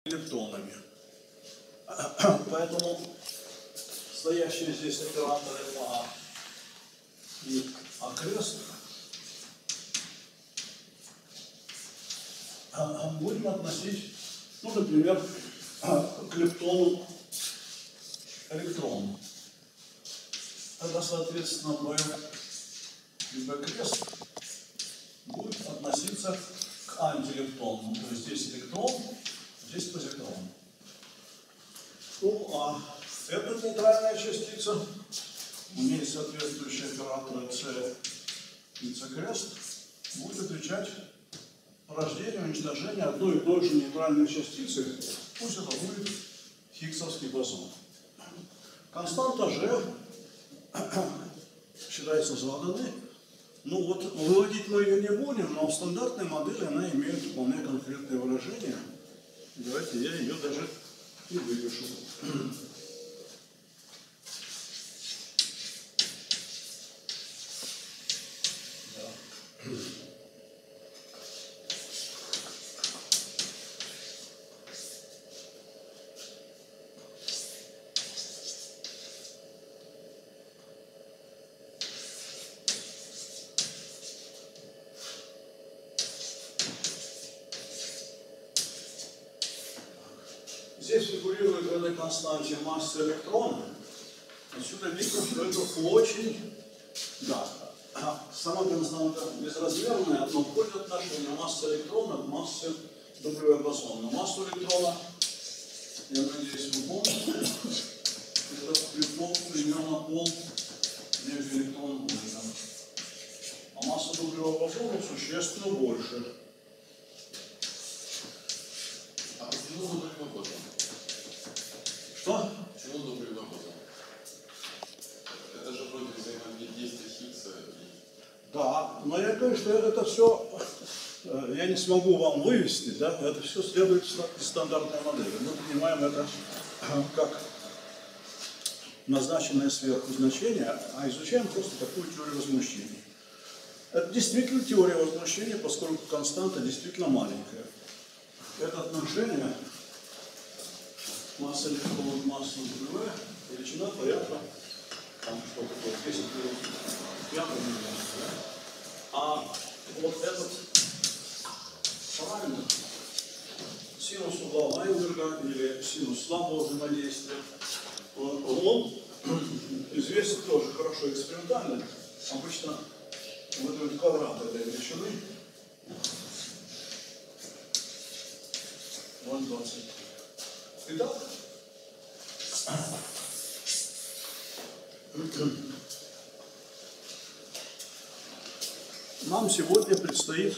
лептонами. Поэтому стоящие здесь операторы А и окрест будем относить, ну, например, к лептону электрон. Тогда, соответственно, B и B крест будет относиться к антилептону. То есть здесь электрон, здесь позитрон. Ну, а эта нейтральная частица имеет соответствующие операторы C и C крест, будет отвечать порождению, уничтожению одной и той же нейтральной частицы, пусть это будет хиггсовский бозон. Константа G считается заданной. Ну вот, выводить мы ее не будем, но в стандартной модели она имеет вполне конкретное выражение. Давайте я ее даже и выпишу. Здесь фигурирует в этой константе масса электрона. Отсюда видно, что это очень, да, сама константа безразмерная, но входит отношение массы электрона к массе W бозона. Массу электрона, я надеюсь, вы помните, это лептон примерно пол между электроном и вольтом. А масса W бозона существенно больше. А почему W бозон? Что? Почему W бозон? Это же вроде взаимодействие Хиггса. Да, но я говорю, что это все я не смогу вам вывести, да, это все следует из стандартной модели. Мы понимаем это как назначенное сверху значение, а изучаем просто такую теорию возмущения. Это действительно теория возмущения, поскольку константа действительно маленькая. Это отношение масса электрона к массу W, величина порядка, там что-то такое, 10 миллионов, да? А вот этот параметр, синус угла Вайнберга или синус слабого взаимодействия, он известен тоже хорошо экспериментально. Обычно выдают квадрат этой величины 0,20. Итак, нам сегодня предстоит,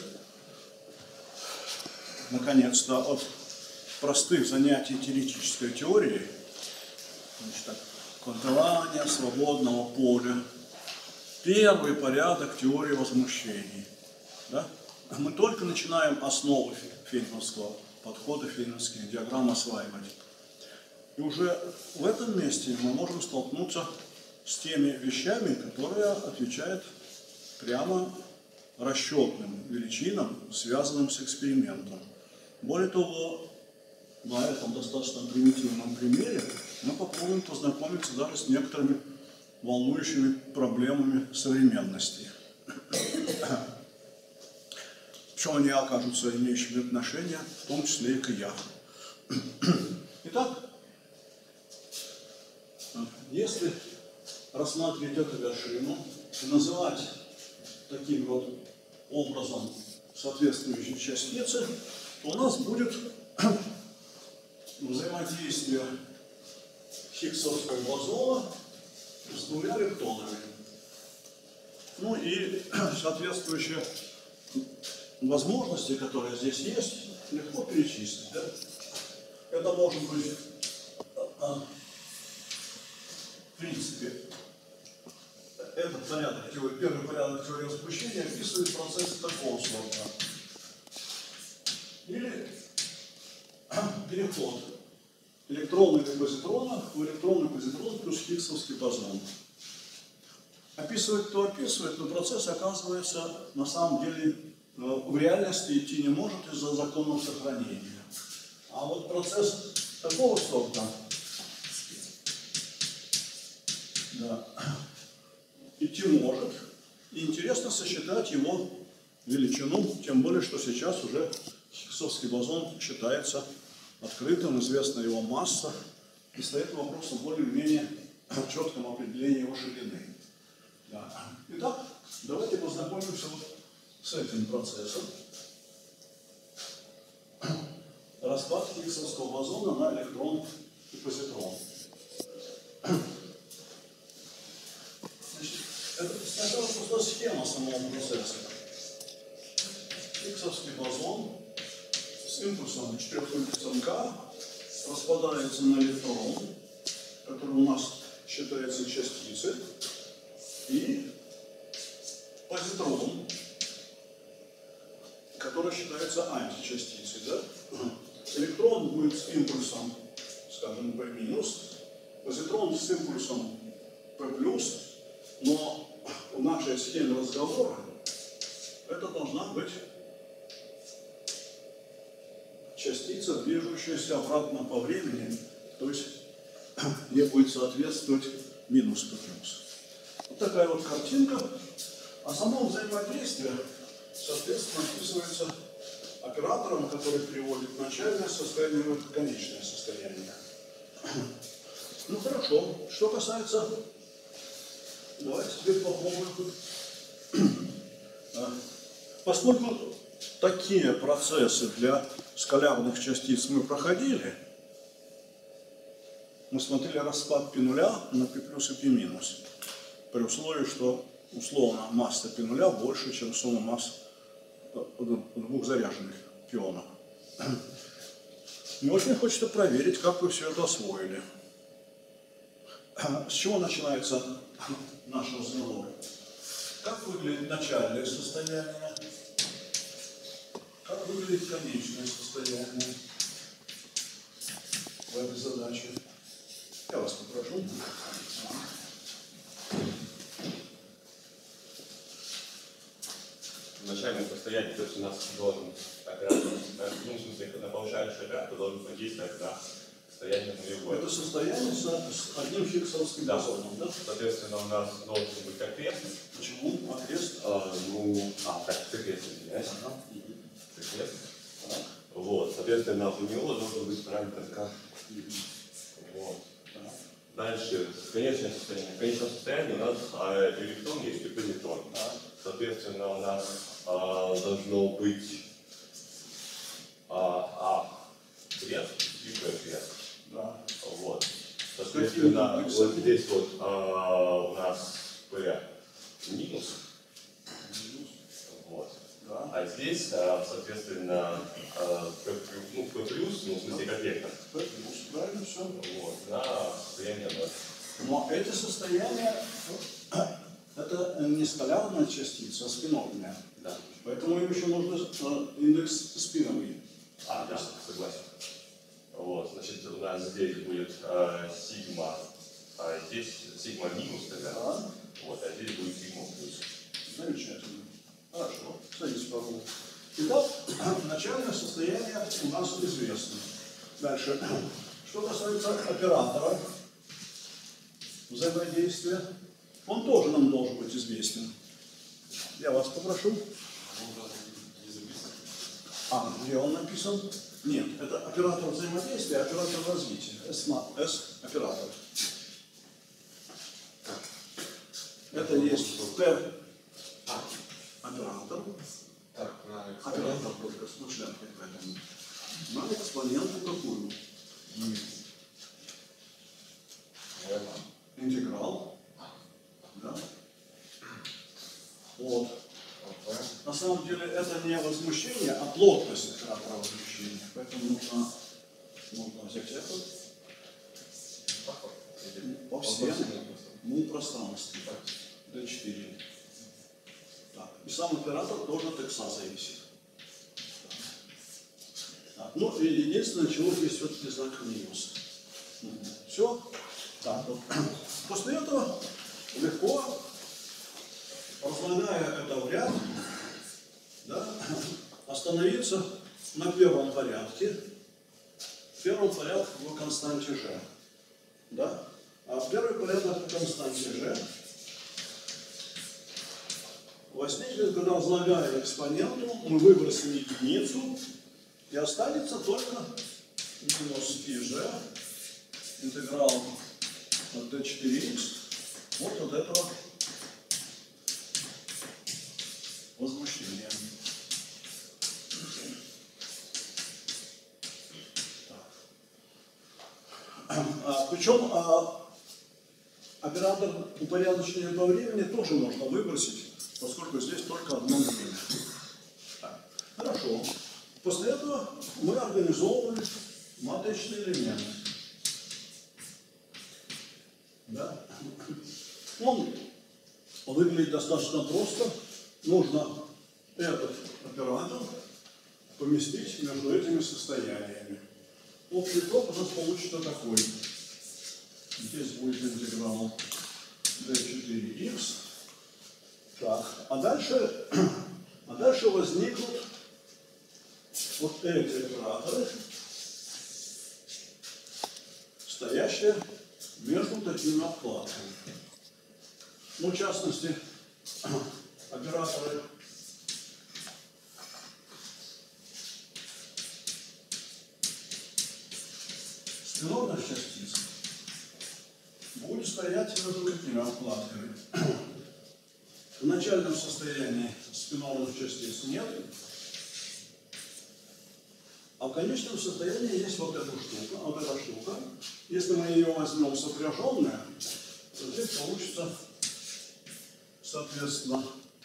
наконец-то, от простых занятий теоретической теорией, значит, квантования свободного поля, первый порядок теории возмущений. Да? Мы только начинаем основы фейнмановского подхода, фейнмановских диаграмм осваивать. И уже в этом месте мы можем столкнуться с теми вещами, которые отвечают прямо расчетным величинам, связанным с экспериментом. Более того, на этом достаточно примитивном примере мы попробуем познакомиться даже с некоторыми волнующими проблемами современности. Причем они окажутся имеющими отношение, в том числе и к я. Итак, если рассматривать эту вершину и называть таким вот образом соответствующие частицы, то у нас будет взаимодействие хиггсовского бозона с двумя лептонами. Ну и соответствующие возможности, которые здесь есть, легко перечислить. Да? Это может быть, в принципе, этот порядок, первый порядок теории возмущения описывает процесс такого сорта. Или переход электрона или позитрона в электронный позитрон плюс хиггсовский бозон. Описывает, кто описывает, но процесс, оказывается, на самом деле в реальности идти не может из-за законов сохранения. А вот процесс такого сорта, да, идти может. И интересно сосчитать его величину, тем более, что сейчас уже Хиггсовский бозон считается открытым, известна его масса, и стоит вопрос о более-менее четком определении его ширины. Да. Итак, давайте познакомимся вот с этим процессом. Распад Хиггсовского бозона на электрон и позитрон. Значит, это сначала просто схема самого процесса. Хиггсовский бозон с импульсом 4 импульсом К распадается на электрон, который у нас считается частицей, и позитрон, который считается античастицей. Да? Электрон будет с импульсом, скажем, P-, позитрон с импульсом P+, но в нашей схеме разговора это должна быть частица, движущаяся обратно по времени, то есть ей будет соответствовать минус P+. Вот такая вот картинка. А само взаимодействие, соответственно, описывается оператором, который переводит начальное состояние в конечное состояние. Ну хорошо. Что касается... Давайте теперь попробуем. Поскольку такие процессы для скалярных частиц мы проходили, мы смотрели распад π0 на π плюс и π-, при условии, что условно масса π0 больше, чем сумма масс двух заряженных пионов. Мне очень хочется проверить, как вы все это освоили. С чего начинается наш разговор? Как выглядит начальное состояние? Как выглядит конечное состояние в этой задаче? Я вас попрошу. Начальное состояние, то есть у нас должен оператор, ну, в смысле, когда повышающий оператор должен подействовать на состояние нулевое. Это состояние с одним Хиггсовским бозоном, да? Соответственно, у нас должен быть окрест. Почему окрест? Окрест, извиняюсь. Окрест. Вот, соответственно, у него должен быть параметр К. Вот. Дальше, конечное состояние. В конечном состоянии у нас электрон есть и позитрон. Соответственно, у нас должно быть крест и P-крест. Да. Вот. Соответственно, вот здесь вот у нас P минус. Вот. Да. А здесь, соответственно, P+, ну, в смысле, как вектор. P+, правильно все. Вот, на состояние 0. Но эти состояния, это не скалярная частица, а спинорная. Да. Поэтому им еще нужно индекс спиновый. Да, согласен. Вот, значит, у нас здесь будет сигма, здесь сигма минус тогда. Да. Вот, а здесь будет сигма плюс. Замечательно. Хорошо. Садитесь, пожалуйста. Итак, начальное состояние у нас известно. Дальше. Что касается оператора взаимодействия, он тоже нам должен быть известен. Я вас попрошу. Где он написан? Нет, это оператор взаимодействия, оператор развития. S-оператор. Это есть Т оператор. Оператор только с мышленкой поэтому. На экспоненту какую? Интеграл. Да? Вот. На самом деле это не возмущение, а плотность оператора возмущения. Поэтому нужно взять это по всему пространству. D4. Так. И сам оператор тоже от x зависит. Так. Ну и единственное, чего здесь все-таки знак минус. Все. Так, вот. После этого легко, разлагая это в ряд, да, остановиться на первом порядке первый порядок в константе G. Да? А первый порядок в константе G возникнет, когда, возлагая экспоненту, мы выбросим единицу, и останется только минус πg интеграл от d4x вот от этого возмущения. Причем оператор упорядочения по времени тоже можно выбросить, поскольку здесь только одно время. Хорошо. После этого мы организовывали матричный элемент. Да? Он выглядит достаточно просто. Нужно этот оператор поместить между этими состояниями. Общий ток у нас получится такой. Здесь будет интеграл d4x. Так, а дальше возникнут вот эти операторы, стоящие между такими обкладками. Ну, в частности, операторы спинорных частиц будут стоять между такими обкладками. В начальном состоянии спинорных частиц нет, а в конечном состоянии есть вот эта штука. Если мы ее возьмем сопряженную, то здесь получится, соответственно,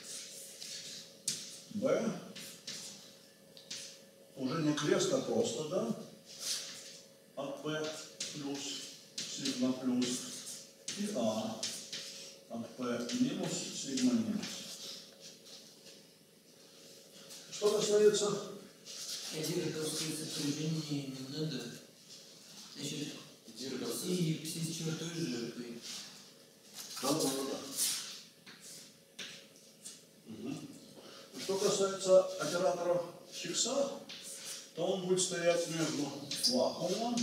B, уже не крест, а просто, да, от P плюс, сигма плюс, и А от P минус, сигма минус. Что касается... Дирковские сопряжения не надо. Значит, пси с чертой жертвой. Да. Угу. Что касается оператора Хиггса, то он будет стоять между вакуумом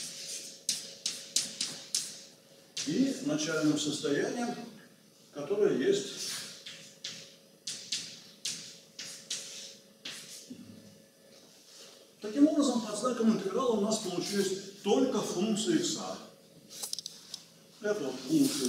и начальным состоянием, которое есть. Таким образом, под знаком интеграла у нас получились только функции x. Это вот функцию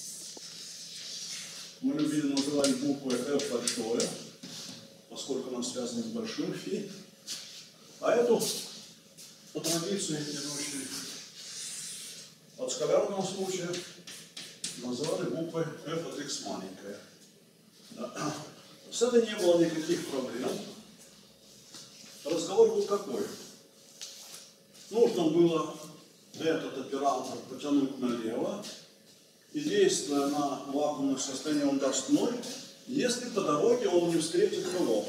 мы любили называть буквой f большое, поскольку она связана с большим фи. А эту, по традиции, идущей от скалярного случая, называли буквой f от x маленькая. Да. С этой не было никаких проблем. Разговор был какой? Нужно было этот оператор потянуть налево, и действуя на вакуумных состояниях он даст 0, если по дороге он не встретит кого?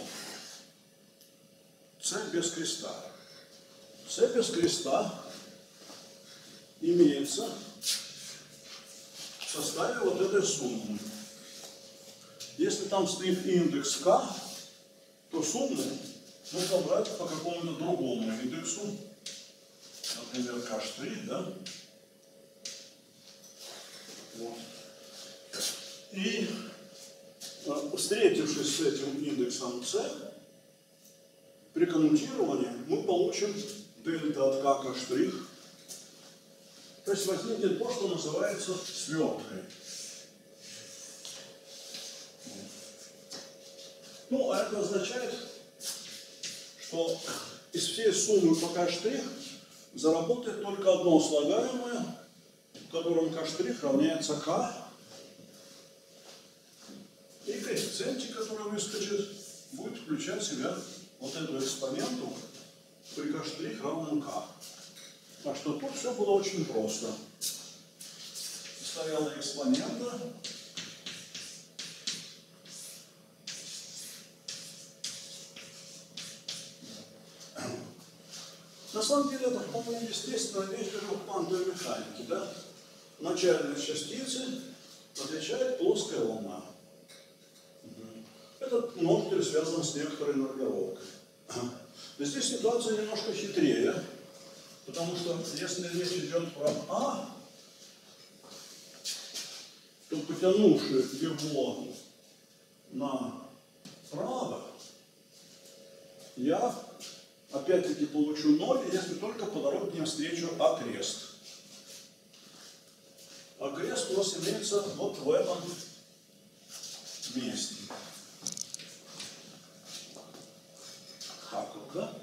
C без креста. C без креста имеется в составе вот этой суммы. Если там стоит индекс k, то сумму нужно брать по какому-то другому индексу, например, k', да? Вот. И встретившись с этим индексом c, при коммутировании мы получим дельта от k'. То есть возникнет то, что называется сверткой. Ну, а это означает, что из всей суммы по k' заработает только одно слагаемое, в котором k' равняется k, и коэффициентик, который выскочит, будет включать в себя вот эту экспоненту при k' равном k. Так что тут все было очень просто. Стояла экспонента. На самом деле это вполне естественно вещь в квантовой механике. Да? Начальные частицы отвечает плоская волна. Этот множитель связан с некоторой нормировкой. Здесь ситуация немножко хитрее. Потому что если речь идет про А, то потянувши его направо, я опять-таки получу 0, если только по дороге не встречу окрест. Окрест у нас имеется вот в этом месте. Так вот, да?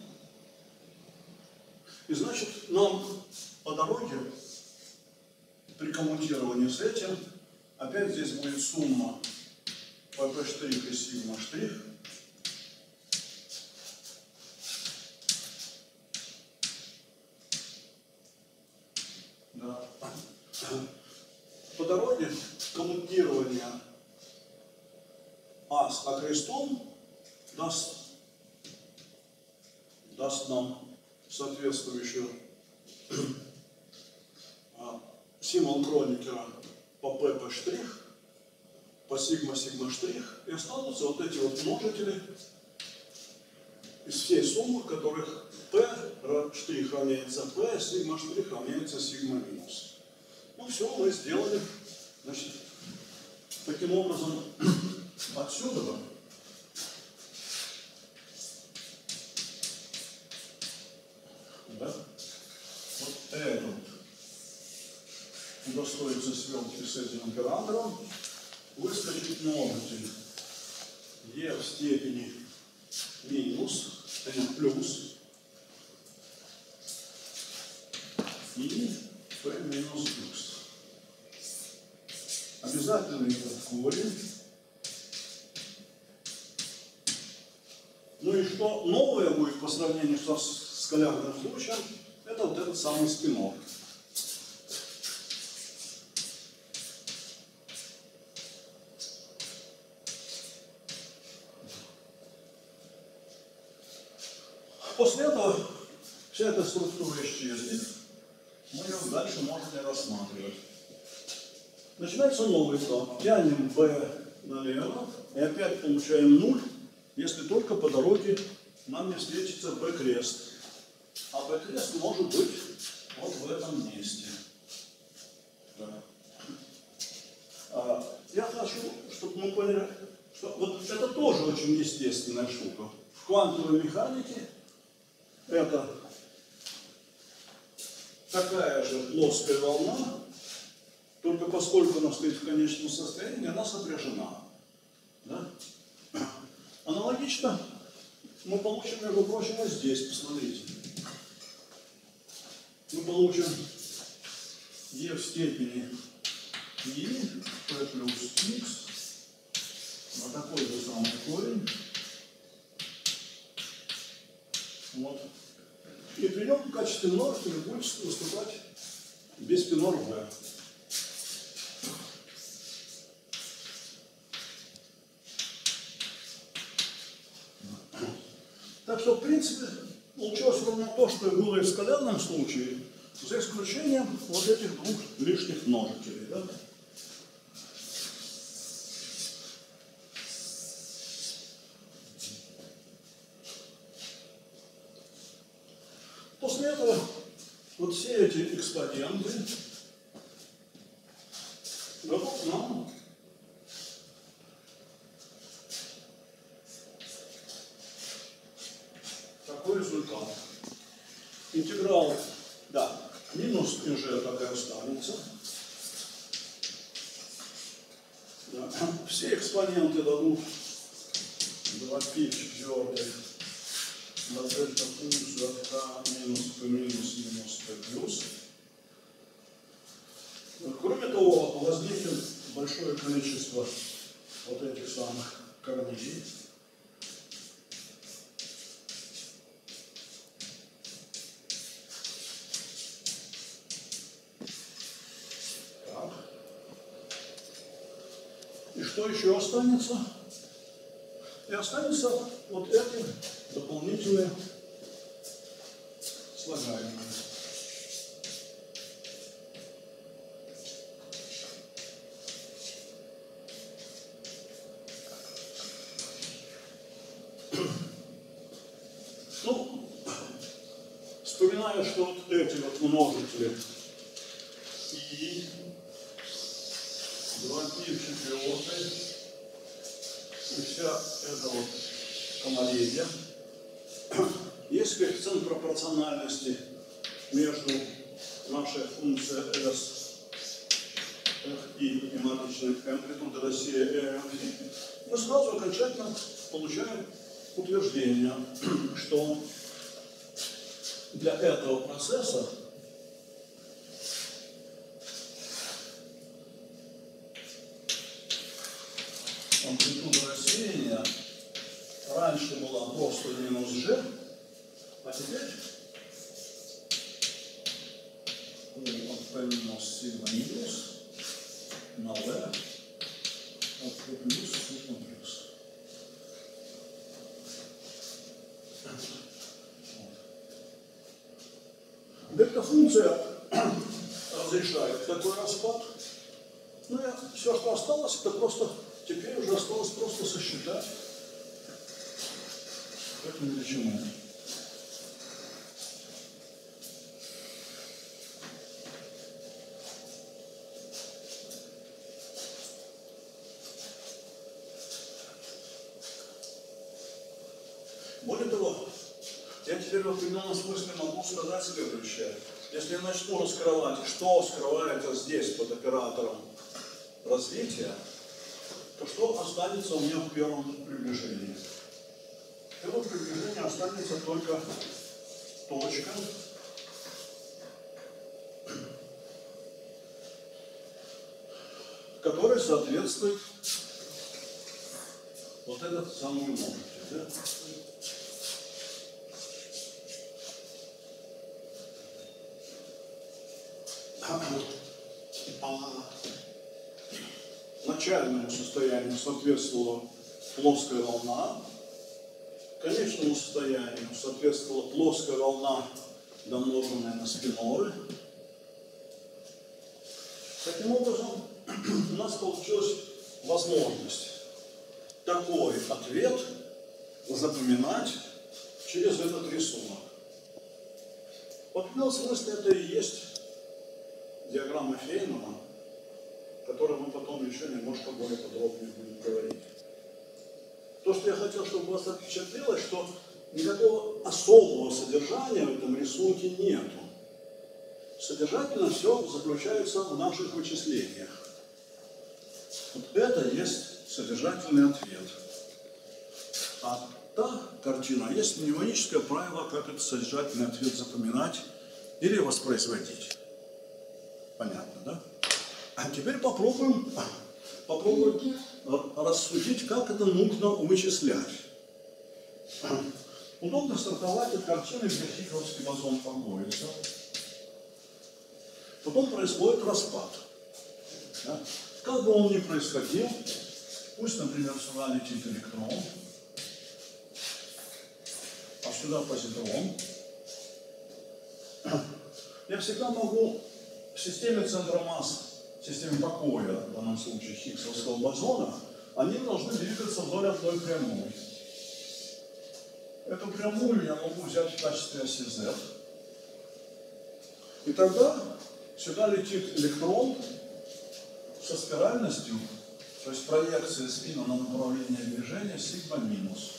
И значит, нам по дороге при коммутировании с этим опять здесь будет сумма pp' и σ'. Да. По дороге коммутирования А с окрестом даст нам соответствующую символ Кроникера по pp', по σ', и останутся вот эти вот множители из всей суммы, в которых p' равняется p, σ' равняется σ-. Ну все, мы сделали. Значит, таким образом, отсюда да, вот этот удостоится свелки с этим оператором, выскочит множитель e в степени минус n плюс и p минус x. Обязательно этот корень. Ну и что новое будет по сравнению со скалярным случаем, это вот этот самый спинор. После этого вся эта структура исчезнет, мы ее дальше можем не рассматривать. Начинается новый этап. Тянем b налево и опять получаем 0, если только по дороге нам не встретится b крест. А b крест может быть вот в этом месте. Да. Я хочу, чтобы мы поняли, что вот это тоже очень естественная штука. В квантовой механике это такая же плоская волна, только поскольку она стоит в конечном состоянии, она сопряжена. Да? Аналогично мы получим, между прочим, вот здесь, посмотрите. Мы получим e в степени и p плюс x на такой же самый корень. Вот. И при нем в качестве множителя будет выступать биспинор v. Так что, в принципе, получилось ровно то, что и было и в скалярном случае, за исключением вот этих двух лишних множителей. Да? После этого вот все эти экспоненты дадут нам такой результат. Интеграл, да, минус j так и останется. Да. Все экспоненты дадут 2π четвертой на дельта функцию от k минус p минус минус p плюс. Кроме того, возникнет большое количество вот этих самых корней. Так. И что еще останется? И останется вот эти дополнительные слагаемые. знаю, что вот эти вот множители и 2π в четвертой и вся эта вот комария есть коэффициент пропорциональности между нашей функцией s и наличной амплитуды России m, мы сразу окончательно получаем утверждение, что для этого процесса амплитуда рассеяния раньше была просто минус g, а теперь p минус сигма минус на v от p плюс сигма плюс. Дельта-функция разрешает такой распад. Ну и все, что осталось, это просто теперь уже осталось просто сосчитать эту величину. Более того, я теперь в определенном смысле могу сказать следующее. Если я начну раскрывать, что скрывается здесь под оператором развития, то что останется у меня в первом приближении? В первом приближении останется только точка, которой соответствует вот этот самый множитель. Да? Начальному состоянию соответствовала плоская волна, конечному состоянию соответствовала плоская волна, домноженная на спиноры. Таким образом, у нас получилась возможность такой ответ запоминать через этот рисунок. В определенном смысле это и есть диаграмма Фейнмана, о которой мы потом еще немножко более подробнее будем говорить. То, что я хотел, чтобы вас впечатлилось, что никакого особого содержания в этом рисунке нету. Содержательно все заключается в наших вычислениях. Вот это есть содержательный ответ. А та картина есть мнемоническое правило, как этот содержательный ответ запоминать или воспроизводить. Понятно, да? А теперь попробуем рассудить, как это нужно вычислять. Удобно стартовать от картины, где хиггсовский бозон покоится. Потом происходит распад. Да? Как бы он ни происходил, пусть, например, сюда летит электрон, а сюда позитрон. Я всегда могу в системе центра масс, в системе покоя, в данном случае хиггсовского бозона, они должны двигаться вдоль одной прямой. Эту прямую я могу взять в качестве оси Z. И тогда сюда летит электрон со спиральностью, то есть проекция спина на направление движения сигма минус.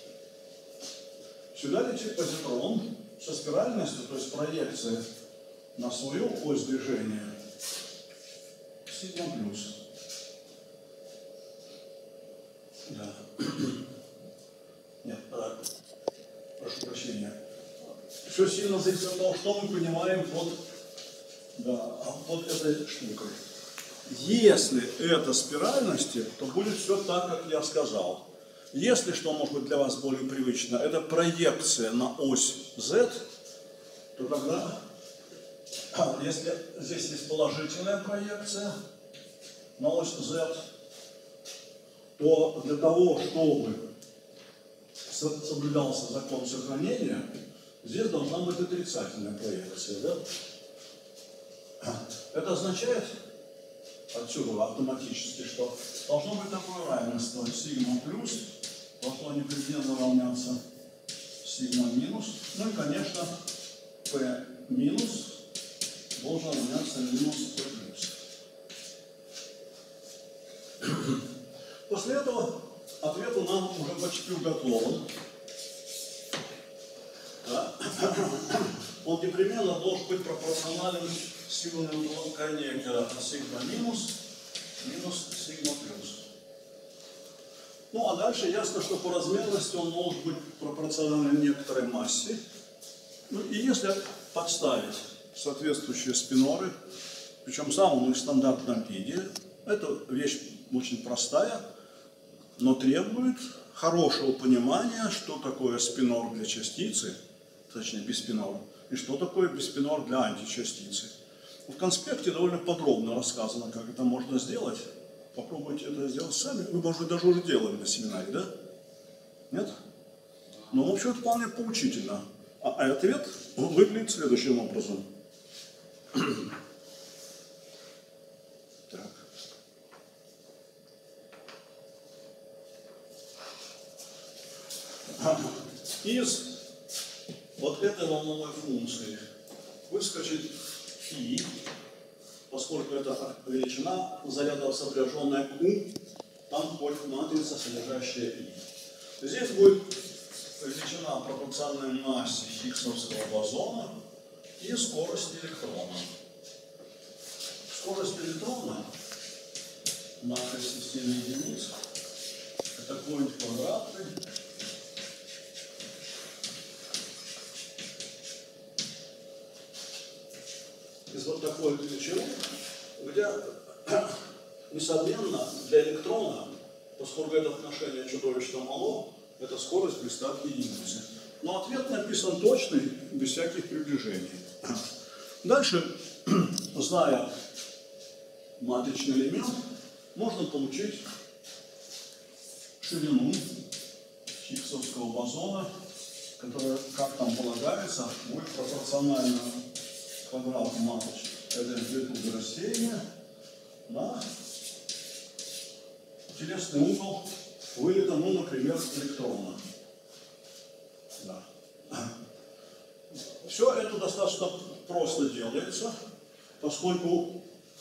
Сюда летит позитрон со спиральностью, то есть проекция на свою ось движения сигма плюс. Да. Нет, прошу прощения. Все сильно зависит от того, что мы понимаем под этой штукой. Если это спиральности, то будет все так, как я сказал. Если, что может быть для вас более привычно, это проекция на ось Z, то тогда, если здесь есть положительная проекция на ось Z, то для того, чтобы соблюдался закон сохранения, здесь должна быть отрицательная проекция. Да? Это означает отсюда автоматически, что должно быть такое равенство сигма плюс, должно непременно равняться сигма минус. Ну и, конечно, P минус должен равняться минус P плюс. После этого ответ у нас уже почти уготован. Да? Он непременно должен быть пропорционален силам коннектора сигма минус сигма плюс. Ну а дальше ясно, что по размерности он может быть пропорционален некоторой массе. Ну и если подставить соответствующие спиноры, причем в самом стандартном виде, эта вещь очень простая, но требует хорошего понимания, что такое спинор для частицы, точнее биспинор, и что такое биспинор для античастицы. В конспекте довольно подробно рассказано, как это можно сделать. Попробуйте это сделать сами. Вы, может быть, даже уже делали на семинаре, да? Нет? Но, в общем, это вполне поучительно. А ответ выглядит следующим образом. Так. Из вот этой волновой функции выскочит φ, поскольку это величина заряда, сопряженная к U, там входит матрица, содержащая I. Здесь будет величина пропорциональной массе хиггсовского бозона и скорости электрона. Скорость электрона на системе единиц это какой-нибудь квадратный из вот такой величины, где несомненно для электрона, поскольку это отношение чудовищно мало, это скорость близка к единице. Но ответ написан точный, без всяких приближений. Дальше, зная матричный элемент, можно получить ширину хиггсовского бозона, которая, как там полагается, будет пропорциональна квадрату маточек этой амплитуды рассеяния на телесный угол вылета, ну, например, электрона. Да. Все это достаточно просто делается, поскольку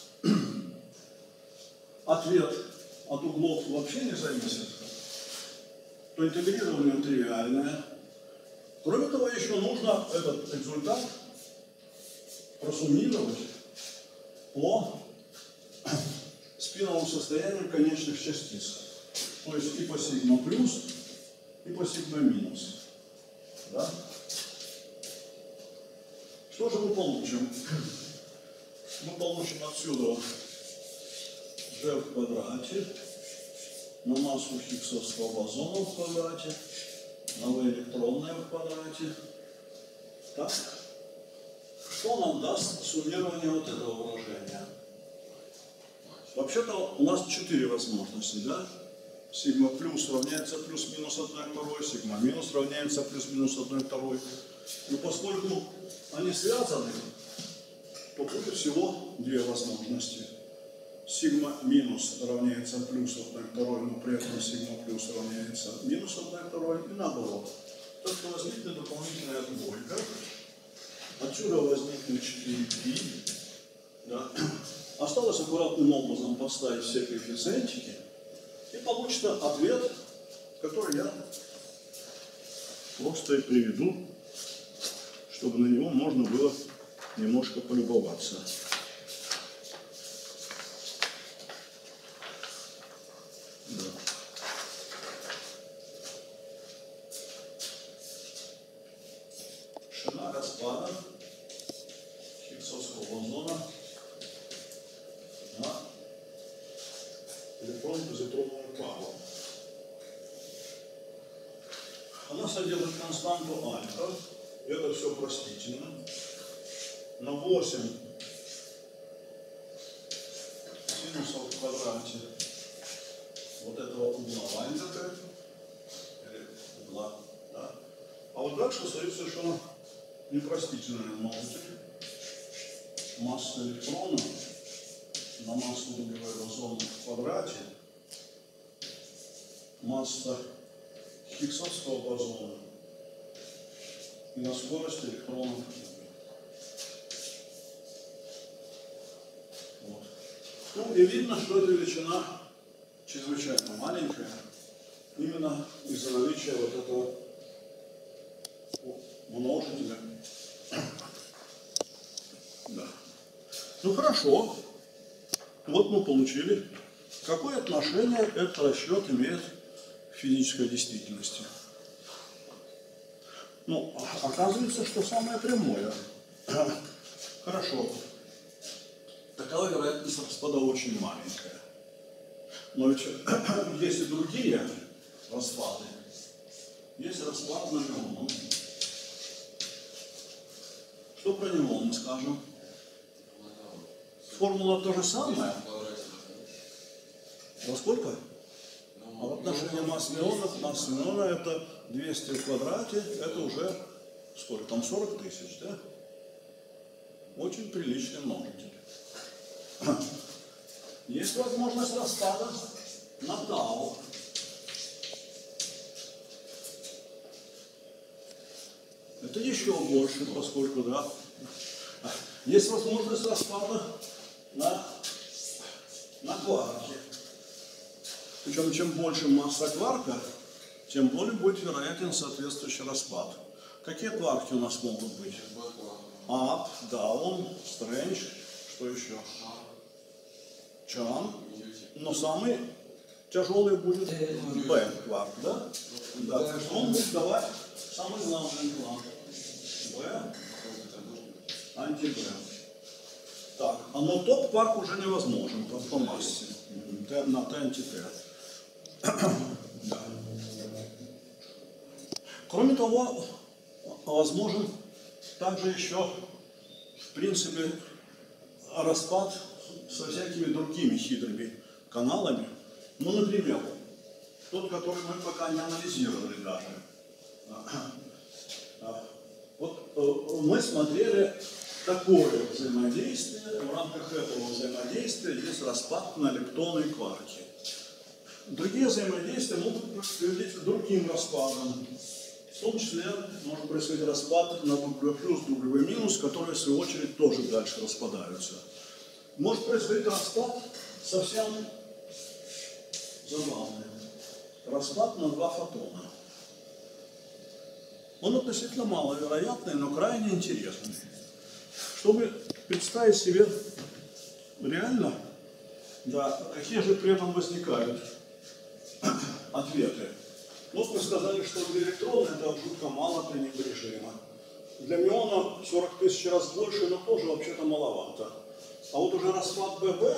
ответ от углов вообще не зависит, то интегрирование тривиальное. Кроме того, еще нужно этот результат просуммировать по спиновым состояниям конечных частиц. То есть и по сигма плюс, и по сигма минус. Да? Что же мы получим? Мы получим отсюда g в квадрате на массу хиггсовского бозона в квадрате, на v электронное в квадрате. Так? Что нам даст суммирование вот этого выражения? Вообще-то у нас 4 возможности, да? Сигма плюс равняется плюс-минус 1/2, сигма минус равняется плюс-минус 1/2. Но поскольку они связаны, то будет всего 2 возможности. Сигма минус равняется плюс 1/2, но при этом сигма плюс равняется минус 1/2 и наоборот. Так что возникнет дополнительная двойка. Отсюда возникнет 4π. Да. Осталось аккуратным образом подставить все коэффициентики, и получится ответ, который я просто и приведу, чтобы на него можно было немножко полюбоваться. Да. Ширина распада хиггсовского бозона на электронно-позитронную пару. Она содержит константу альфа, это все простительно. На 8 синусов в квадрате вот этого угла Вайнберга, или угла, да. А вот дальше стоит совершенно непростительная множитель. Масса электрона на массу дуговой бозона в квадрате, масса хиггсовского бозона и на скорость электронов. И видно, что эта величина чрезвычайно маленькая, именно из-за наличия вот этого множителя. Да. Ну хорошо. Вот мы получили, какое отношение этот расчет имеет к физической действительности. Ну, оказывается, что самое прямое. Хорошо. Такова вероятность распада очень маленькая. Но ведь есть и другие распады. Есть распад на мион. Что про него мы скажем? Формула то же самое. Во сколько? А в отношении масс миона это 200 в квадрате, это уже сколько? Там 40 тысяч, да? Очень приличный множитель. Есть возможность распада на тау. Это еще больше, поскольку, да. Есть возможность распада на кварке. Причем, чем больше масса кварка, тем более будет вероятен соответствующий распад. Какие кварки у нас могут быть? Ап, даун, стрэндж, что еще? Чан. Но самый тяжелый будет Б кварк, да? Да, так что он будет давать самый главный кварк. Б, анти-Б. Так, но топ-кварк уже невозможен по массе. На Т анти-Т. Да. Кроме того, возможен также еще, в принципе, распад со всякими другими хитрыми каналами. Ну, например, тот, который мы пока не анализировали даже. Вот мы смотрели такое взаимодействие. В рамках этого взаимодействия есть распад на лептоны и кварки. Другие взаимодействия могут приводить к другим распадам. В том числе может происходить распад на W+, W-, которые в свою очередь тоже дальше распадаются. Может происходить распад совсем забавный. Распад на 2 фотона. Он относительно маловероятный, но крайне интересный. Чтобы представить себе реально, да, какие же при этом возникают ответы. Вот мы сказали, что для электрона это жутко мало пренебрежимо. Для миона 40 тысяч раз больше, но тоже вообще-то маловато. А вот уже распад ББ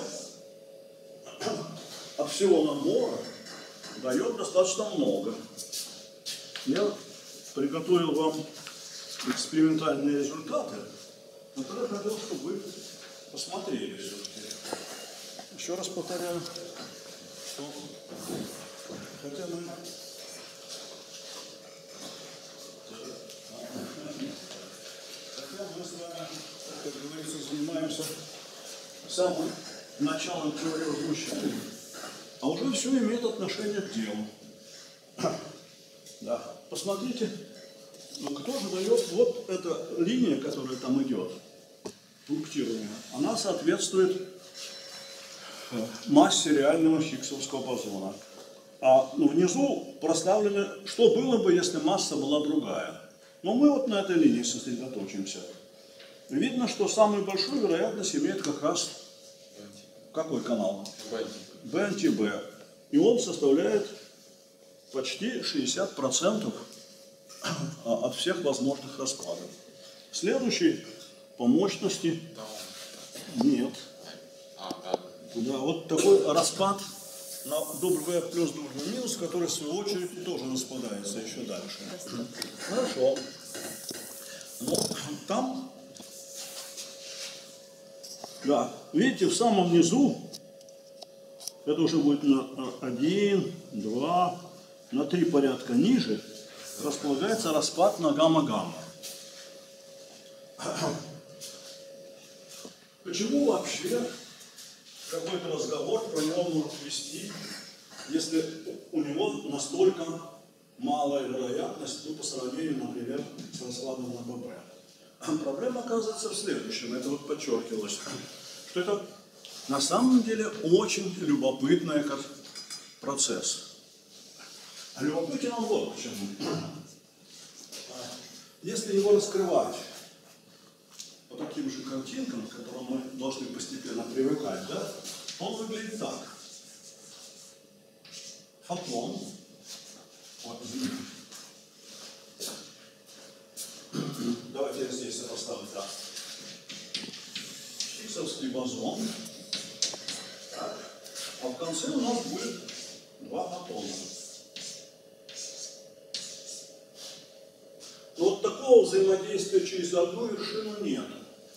от всего набора дает достаточно много. Я приготовил вам экспериментальные результаты, которые хотел, чтобы вы посмотрели все-таки. Еще раз повторяю, что хотя мы с вами, как говорится, занимаемся самым началом теории возмущения, а уже все имеет отношение к делу. Да. Посмотрите, кто же дает вот эта линия, которая там идет, пунктирование, она соответствует массе реального хиггсовского бозона. А внизу проставлено, что было бы, если масса была другая. Но мы вот на этой линии сосредоточимся. Видно, что самую большую вероятность имеет как раз какой канал? B-anti-B. И он составляет почти 60% от всех возможных раскладов. Следующий по мощности нет. Да, вот такой распад на W плюс W минус, который в свою очередь тоже распадается еще дальше. Хорошо. Но там, да, видите, в самом низу, это уже будет на 1, 2, на 3 порядка ниже, располагается распад на гамма-гамма. Почему вообще какой-то разговор про него может вести, если у него настолько малая вероятность, ну, по сравнению, например, с раскладом на ББ? Проблема оказывается в следующем, это вот подчеркивалось, что это На самом деле очень любопытный процесс. А любопытен он вот почему. Если его раскрывать по таким же картинкам, к которым мы должны постепенно привыкать, да, он выглядит так. Фотон. Вот, давайте я здесь поставлю так. Хиггсовский бозон. Так. А в конце у нас будет два фотона. Но вот такого взаимодействия через одну вершину нет.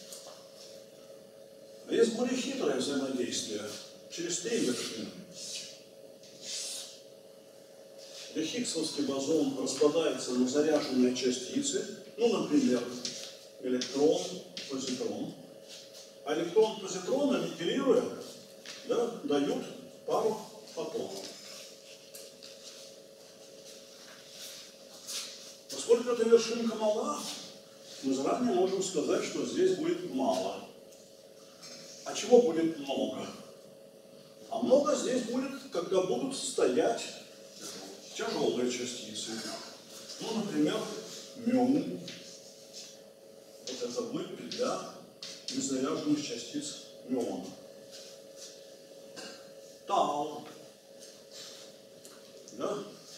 А есть более хитрое взаимодействие через три вершины. И хиггсовский бозон распадается на заряженные частицы, ну, например, электрон, позитрон. А электрон, позитрон, аннигилируя, да, дают пару фотонов. Поскольку эта вершинка мала, мы заранее можем сказать, что здесь будет мало. А чего будет много? А много здесь будет, когда будут стоять тяжелые частицы. Ну, например, мю. Вот это будет петля незаряженных частиц мюона. Тау. Да?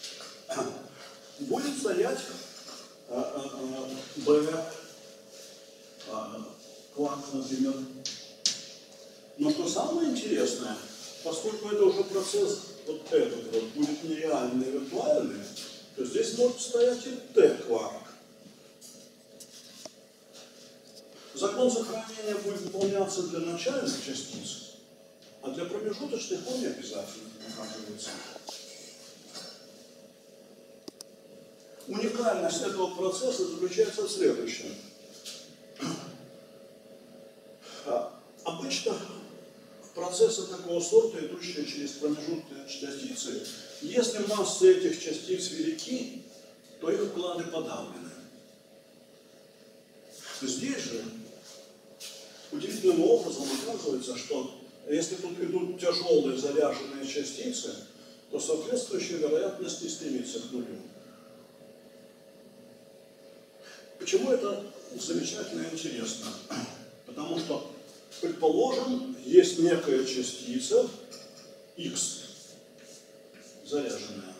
Будет стоять Б, кварк, например. Но что самое интересное, поскольку это уже процесс вот этот вот будет нереальный, виртуальный, то здесь может стоять и Т-кварк. Закон сохранения будет выполняться для начальных частиц, а для промежуточных он не обязательно оказывается. Уникальность этого процесса заключается в следующем. Обычно в процессы такого сорта, идущие через промежуточные частицы, если массы этих частиц велики, то их вклады подавлены. Здесь же удивительным образом оказывается, что если тут идут тяжелые заряженные частицы, то соответствующая вероятность не стремится к нулю. Почему это замечательно и интересно? Потому что, предположим, есть некая частица X, заряженная.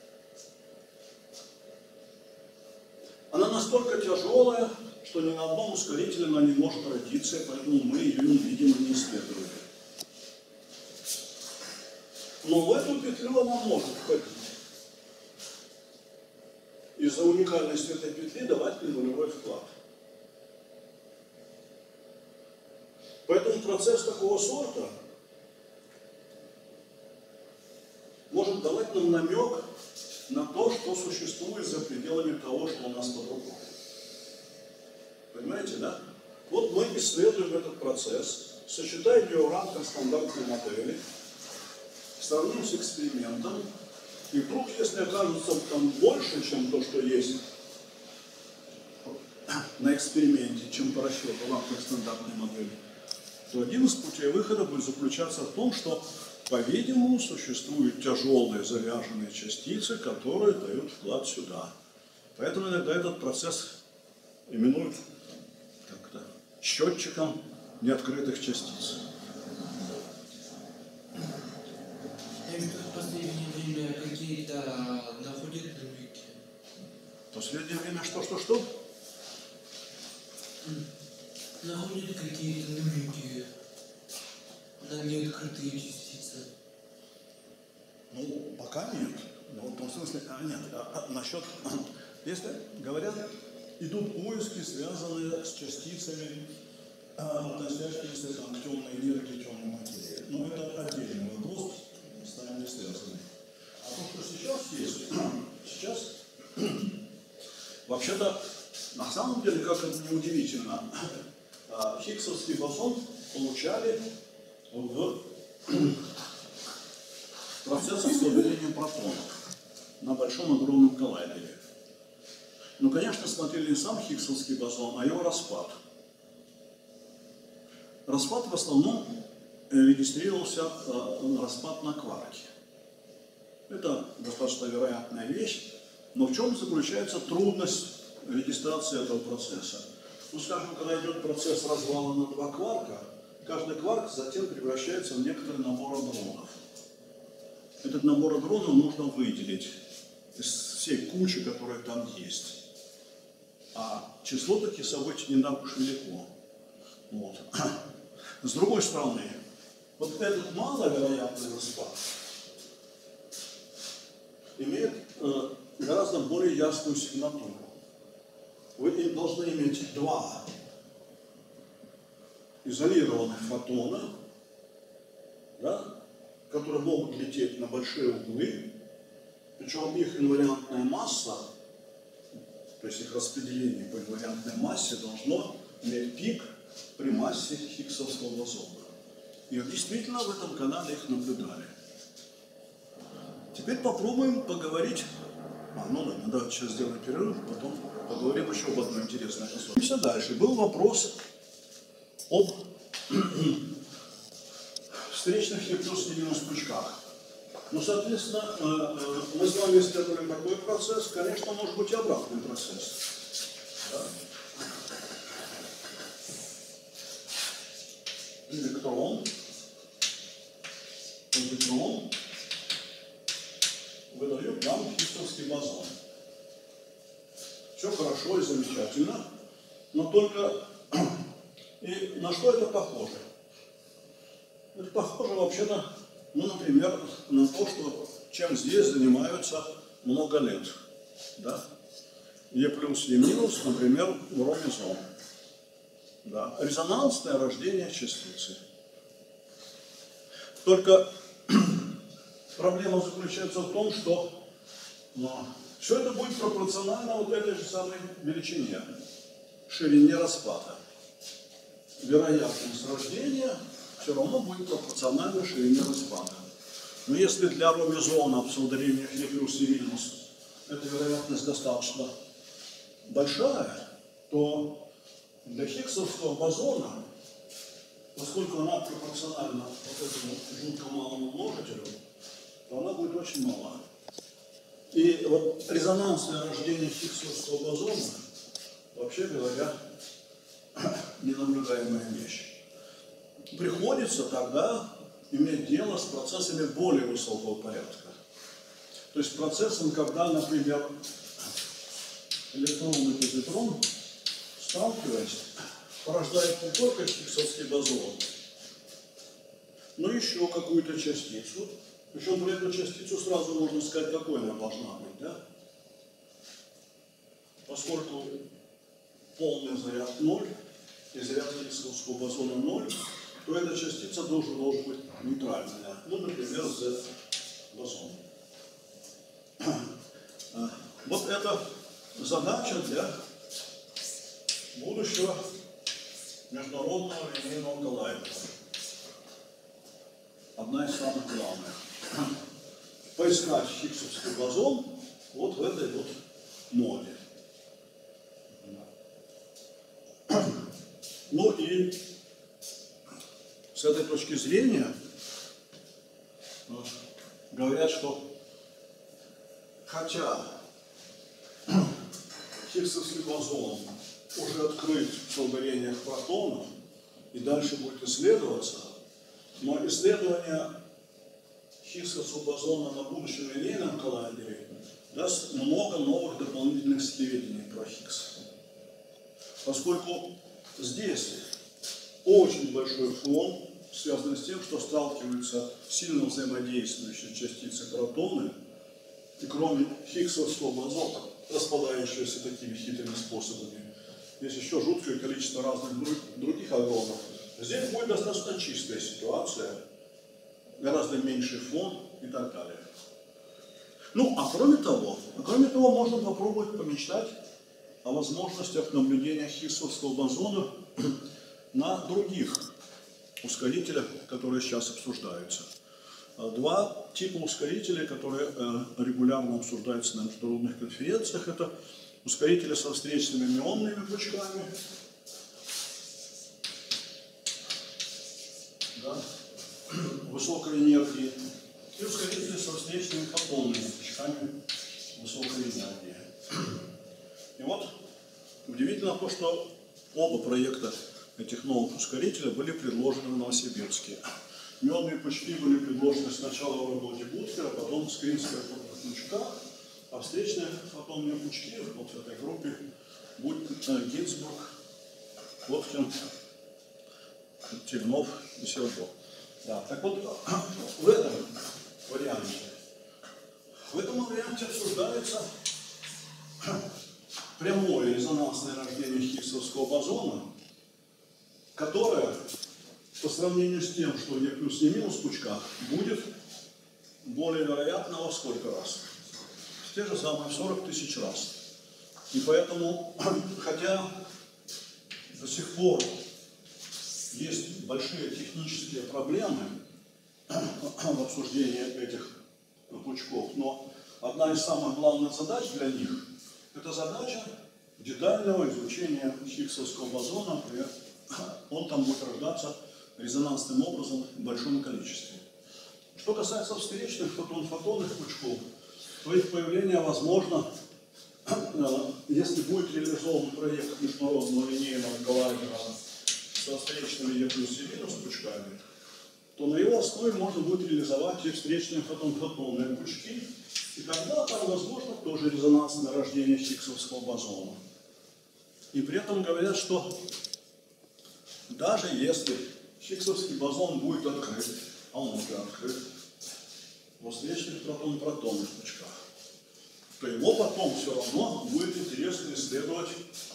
Она настолько тяжелая, что ни на одном ускорителе она не может родиться, поэтому мы ее не видим и не исследуем. Но в эту петлю она может входить. Из-за уникальности этой петли давать нулевой вклад. Поэтому процесс такого сорта может давать нам намек на то, что существует за пределами того, что у нас под рукой. Понимаете, да? Вот мы исследуем этот процесс, сочетаем его в рамках стандартной модели, сравним с экспериментом, и вдруг, если окажется там больше, чем то, что есть на эксперименте, чем по расчету в рамках стандартной модели, то один из путей выхода будет заключаться в том, что, по-видимому, существуют тяжелые заряженные частицы, которые дают вклад сюда. Поэтому иногда этот процесс именуют как-то счетчиком неоткрытых частиц. В последнее время какие-то находят намеки. В последнее время что? Находят какие-то намеки на неоткрытые частицы. Ну, пока нет. Ну, в том смысле, нет. Насчет, если говорят, идут поиски, связанные с частицами, относящиеся там, к темной энергии, темной материи. Но это отдельный вопрос, с нами не связанный. А то, что сейчас есть, сейчас, вообще-то, на самом деле, как это неудивительно, хиггсовский бозон получали в процессах слабеления протонов на большом огромном коллайдере. Ну, конечно, смотрели не сам хиггсовский бозон, а его распад. Распад в основном регистрировался распад на кварки. Это достаточно вероятная вещь, но в чем заключается трудность регистрации этого процесса? Ну, скажем, когда идет процесс развала на два кварка, каждый кварк затем превращается в некоторый набор адронов. Этот набор адронов нужно выделить из всей кучи, которая там есть. А число таких событий не так уж велико. Вот. С другой стороны, вот этот маловероятный распад имеет гораздо более ясную сигнатуру. Вы должны иметь два изолированных фотона, да, которые могут лететь на большие углы, причем их инвариантная масса, то есть их распределение по инвариантной массе должно иметь пик при массе хиггсовского бозона. И действительно в этом канале их наблюдали. Теперь попробуем поговорить. Ну ладно, давайте сейчас сделаем перерыв, потом поговорим еще об одной интересной особенности. Дальше был вопрос об встречных и плюс и минус пучках. Ну, соответственно, мы с вами исследовали такой процесс, конечно, может быть и обратный процесс. Да? Электрон выдает нам хиггсовский бозон. Все хорошо и замечательно, но только и на что это похоже? Это похоже вообще-то, ну, например, на то, что чем здесь занимаются много лет. Да? Е плюс, Е минус, например, в ромизом. Да. Резонансное рождение частицы. Только проблема заключается в том, что все это будет пропорционально вот этой же самой величине, ширине распада. Вероятность рождения все равно будет пропорционально ширине распада. Но если для ромизона в псевдорениях Е плюс и минус эта вероятность достаточно большая, то для хиггсовского бозона, поскольку она пропорциональна вот этому жутко малому множителю, то она будет очень мала. И вот резонансное рождение хиггсовского бозона, вообще говоря, ненаблюдаемая вещь. Приходится тогда иметь дело с процессами более высокого порядка. То есть процессом, когда, например, электрон и позитрон, сталкиваясь, порождает не только хиггсовский бозон, но еще какую-то частицу. Причем про эту частицу сразу можно сказать, какой она должна быть, да? Поскольку полный заряд 0 и заряд хиггсовского бозона 0, то эта частица должен быть нейтральная. Ну, например, Z-бозон. Вот это задача для будущего международного линейного коллайдера. Одна из самых главных. Поискать хиггсовский бозон вот в этой вот моде. Ну и с этой точки зрения говорят, что хотя хиггсовский бозон уже открыт в псевдорениях протонов и дальше будет исследоваться, но исследование хиггсовского бозона на будущем линейном коллайдере даст много новых дополнительных сведений про Хиггса. Поскольку здесь очень большой фон, связанный с тем, что сталкиваются сильно взаимодействующие частицы протоны, и кроме хиггсовского бозона, распадающегося такими хитрыми способами, есть еще жуткое количество разных других агронов. Здесь будет достаточно чистая ситуация, гораздо меньший фон и так далее. Ну, а кроме того, можно попробовать помечтать о возможностях наблюдения хиггсовского бозона на других ускорителях, которые сейчас обсуждаются. Два типа ускорителей, которые регулярно обсуждаются на международных конференциях, это ускорители со встречными мионными пучками, да, высокой энергии и ускорители со встречными фотонными пучками высокой энергии. И вот удивительно то, что оба проекта этих новых ускорителей были предложены в Новосибирске. Медные пучки были предложены сначала в работе Буткера, потом скринская пучка, а встречные фотонные пучки вот в этой группе Гинзбург, Плоткин, Тельнов и Сердо. Да, так вот, в этом варианте обсуждается прямое резонансное рождение Хиггсовского бозона, которое по сравнению с тем, что не плюс, не минус в пучках, будет более вероятно во сколько раз? В те же самые 40 тысяч раз. И поэтому, хотя до сих пор есть большие технические проблемы в обсуждении этих пучков, но одна из самых главных задач для них – это задача детального изучения Хиггсовского бозона. Он там будет рождаться резонансным образом в большом количестве. Что касается встречных фотонных пучков, то их появление возможно, если будет реализован проект международного линейного коллайдера со встречными Е плюс и минус пучками, то на его основе можно будет реализовать и встречные фотонные пучки, и тогда там возможно тоже резонансное рождение Хиггсовского бозона. И при этом говорят, что даже если Хиггсовский бозон будет открыт, а он уже открыт, во встречных протон-протонных пучках, то его потом все равно будет интересно исследовать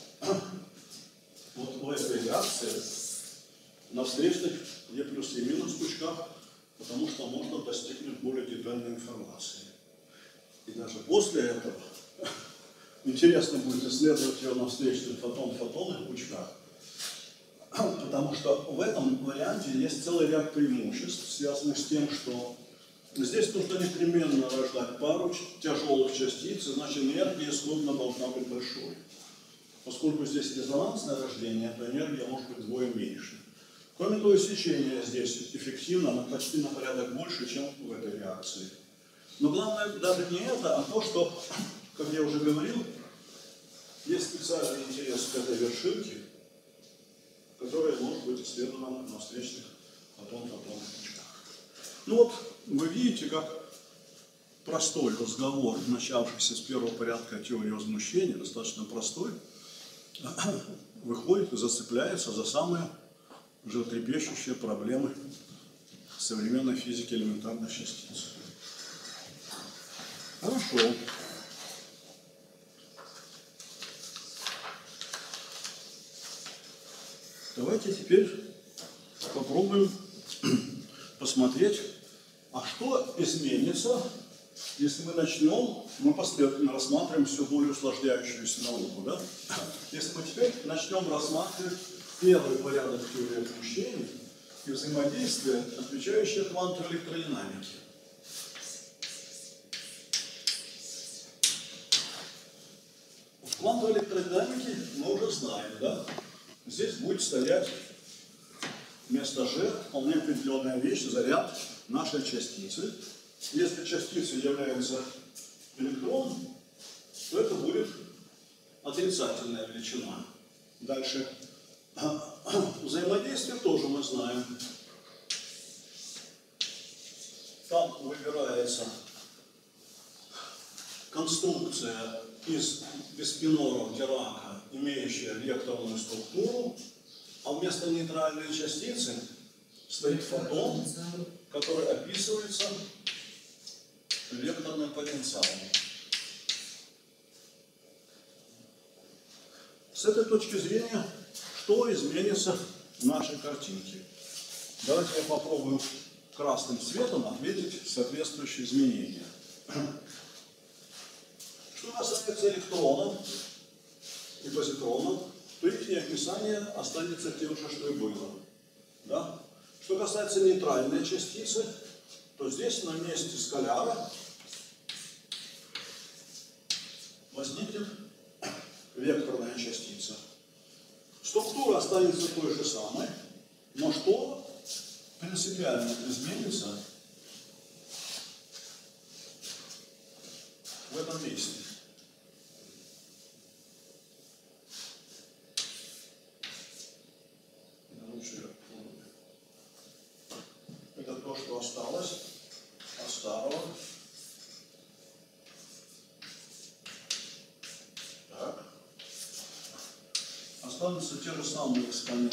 вот в этой реакции на встречных Е плюс и минус пучках, потому что можно достигнуть более детальной информации. И даже после этого интересно будет исследовать ее на встречных фотонных пучках, потому что в этом варианте есть целый ряд преимуществ, связанных с тем, что здесь нужно непременно рождать пару тяжелых частиц, значит энергия исходно должна быть большой. Поскольку здесь резонансное рождение, то энергия может быть вдвое меньше. Кроме того, сечение здесь эффективно, но почти на порядок больше, чем в этой реакции. Но главное даже не это, а то, что, как я уже говорил, есть специальный интерес к этой вершинке, которая может быть исследована на встречных фотонных пучках. Ну вот, вы видите, как простой разговор, начавшийся с первого порядка теории возмущения, достаточно простой, выходит и зацепляется за самые животрепещущие проблемы современной физики элементарных частиц. Хорошо. Давайте теперь попробуем посмотреть, а что изменится, если мы последовательно рассматриваем все более усложняющуюся науку, да? Если мы теперь начнем рассматривать первый порядок теории ощущений и взаимодействия, отвечающие квантовой электродинамике. В квантовой электродинамике мы уже знаем, да? Здесь будет стоять вместо G вполне определенная вещь, заряд нашей частицы. Если частица является электроном, то это будет отрицательная величина. Дальше. Взаимодействие тоже мы знаем. Там выбирается конструкция из биспиноров Дирака, имеющая векторную структуру, а вместо нейтральной частицы стоит фотон, который описывается векторным потенциалом. С этой точки зрения, что изменится в нашей картинке? Давайте я попробую красным цветом отметить соответствующие изменения. Что касается электронов и позитронов, то их описание останется тем же, что и было. Да? Что касается нейтральной частицы, то здесь на месте скаляра возникнет векторная частица. Структура останется той же самой, но что принципиально изменится в этом месте. Это то, что осталось от старого. Так. Останутся те же самые экспоненты.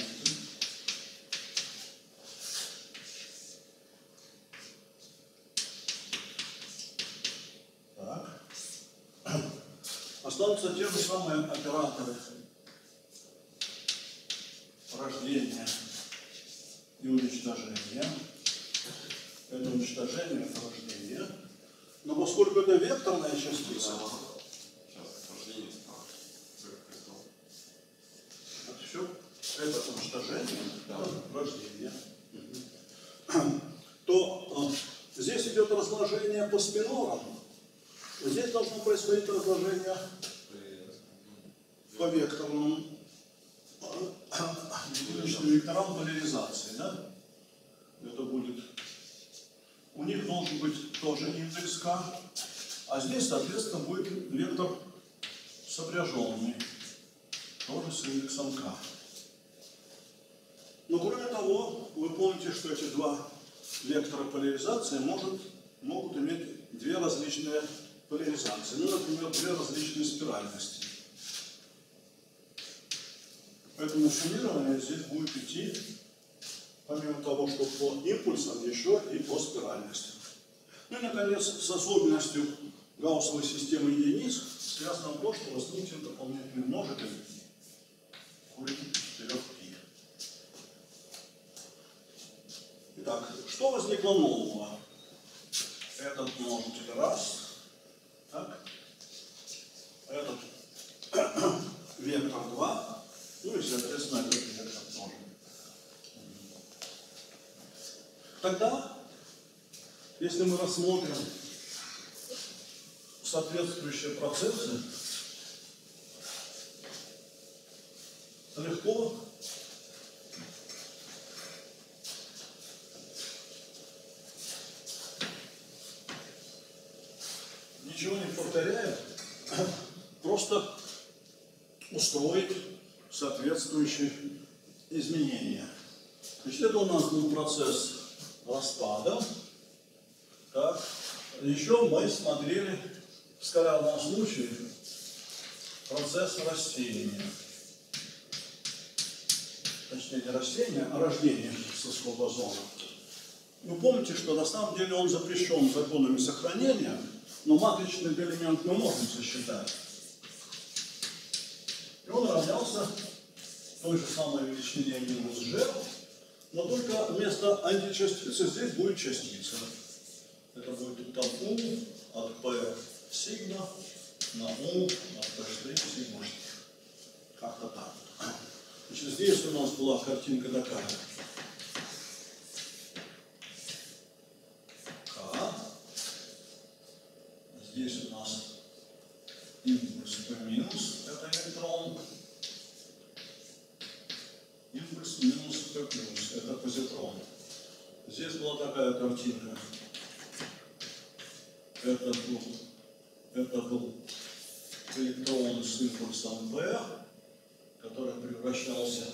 Так. Останутся те же самые операторы рождения и уничтожения. Это уничтожение, это рождение. Но поскольку это векторная частица, все, это уничтожение, рождение, то здесь идет разложение по спинорам. Здесь должно происходить разложение по векторным векторам поляризации. Да? Это будет... У них должен быть тоже индекс k, а здесь, соответственно, будет вектор сопряженный, тоже с индексом k. Но кроме того, вы помните, что эти два вектора поляризации могут иметь две различные поляризации. Ну, например, две различные спиральности. Поэтому суммирование здесь будет идти, помимо того, что по импульсам, еще и по спиральности. Ну и, наконец, с особенностью гауссовой системы единиц связано то, что возникнет дополнительный множитель корень 4π. Итак, что возникло нового? Этот множитель раз, так, этот вектор 2, ну и, соответственно, этот вектор тоже. Тогда, если мы рассмотрим соответствующие процессы, легко ничего не повторяя, просто устроить соответствующие изменения. Значит, это у нас был процесс распада. Так. Еще мы смотрели в скалярном случае процесс рассеяния. Точнее, не рассеяния, а рождения хиггсовского бозона. Вы помните, что на самом деле он запрещен законами сохранения, но матричный элемент мы можем сосчитать. И он равнялся той же самой величине минус g, но только вместо античастицы здесь будет частица. Это будет там u от p сигма на u от p' сигма. Как-то так. Значит, здесь у нас была картинка такая. К. Здесь у нас импульс p минус, это электрон. Импульс минус p плюс, это позитрон. Здесь была такая картинка. Это был электрон с импульсом p, который превращался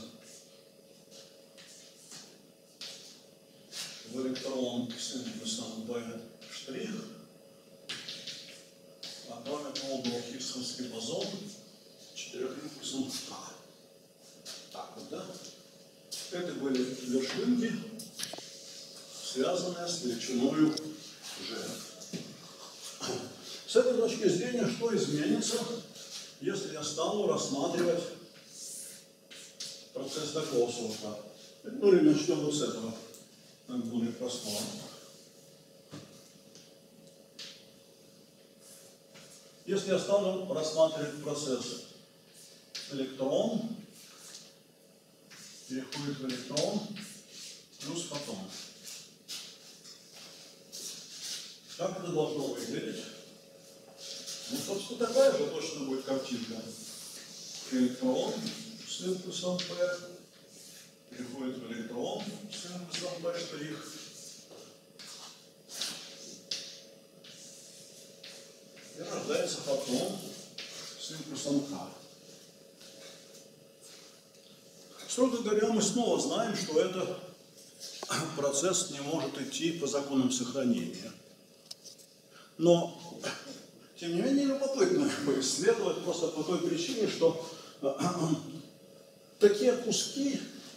в электрон с импульсом p', а кроме того был хиггсовский бозон с 4 импульсом k. Так вот, да? Это были вершинки, связанные с величиной g. С этой точки зрения, что изменится, если я стану рассматривать процесс такого сорта? Ну или начнем вот с этого, более простого. Если я стану рассматривать процесс электрон, переходит в электрон плюс фотон. Как это должно выглядеть? Ну, собственно, такая же точно будет картинка. Электрон с импульсом p переходит в электрон с импульсом B', и рождается фотон с импульсом К. Строго говоря, мы снова знаем, что этот процесс не может идти по законам сохранения. Но, тем не менее, любопытно исследовать просто по той причине, что такие куски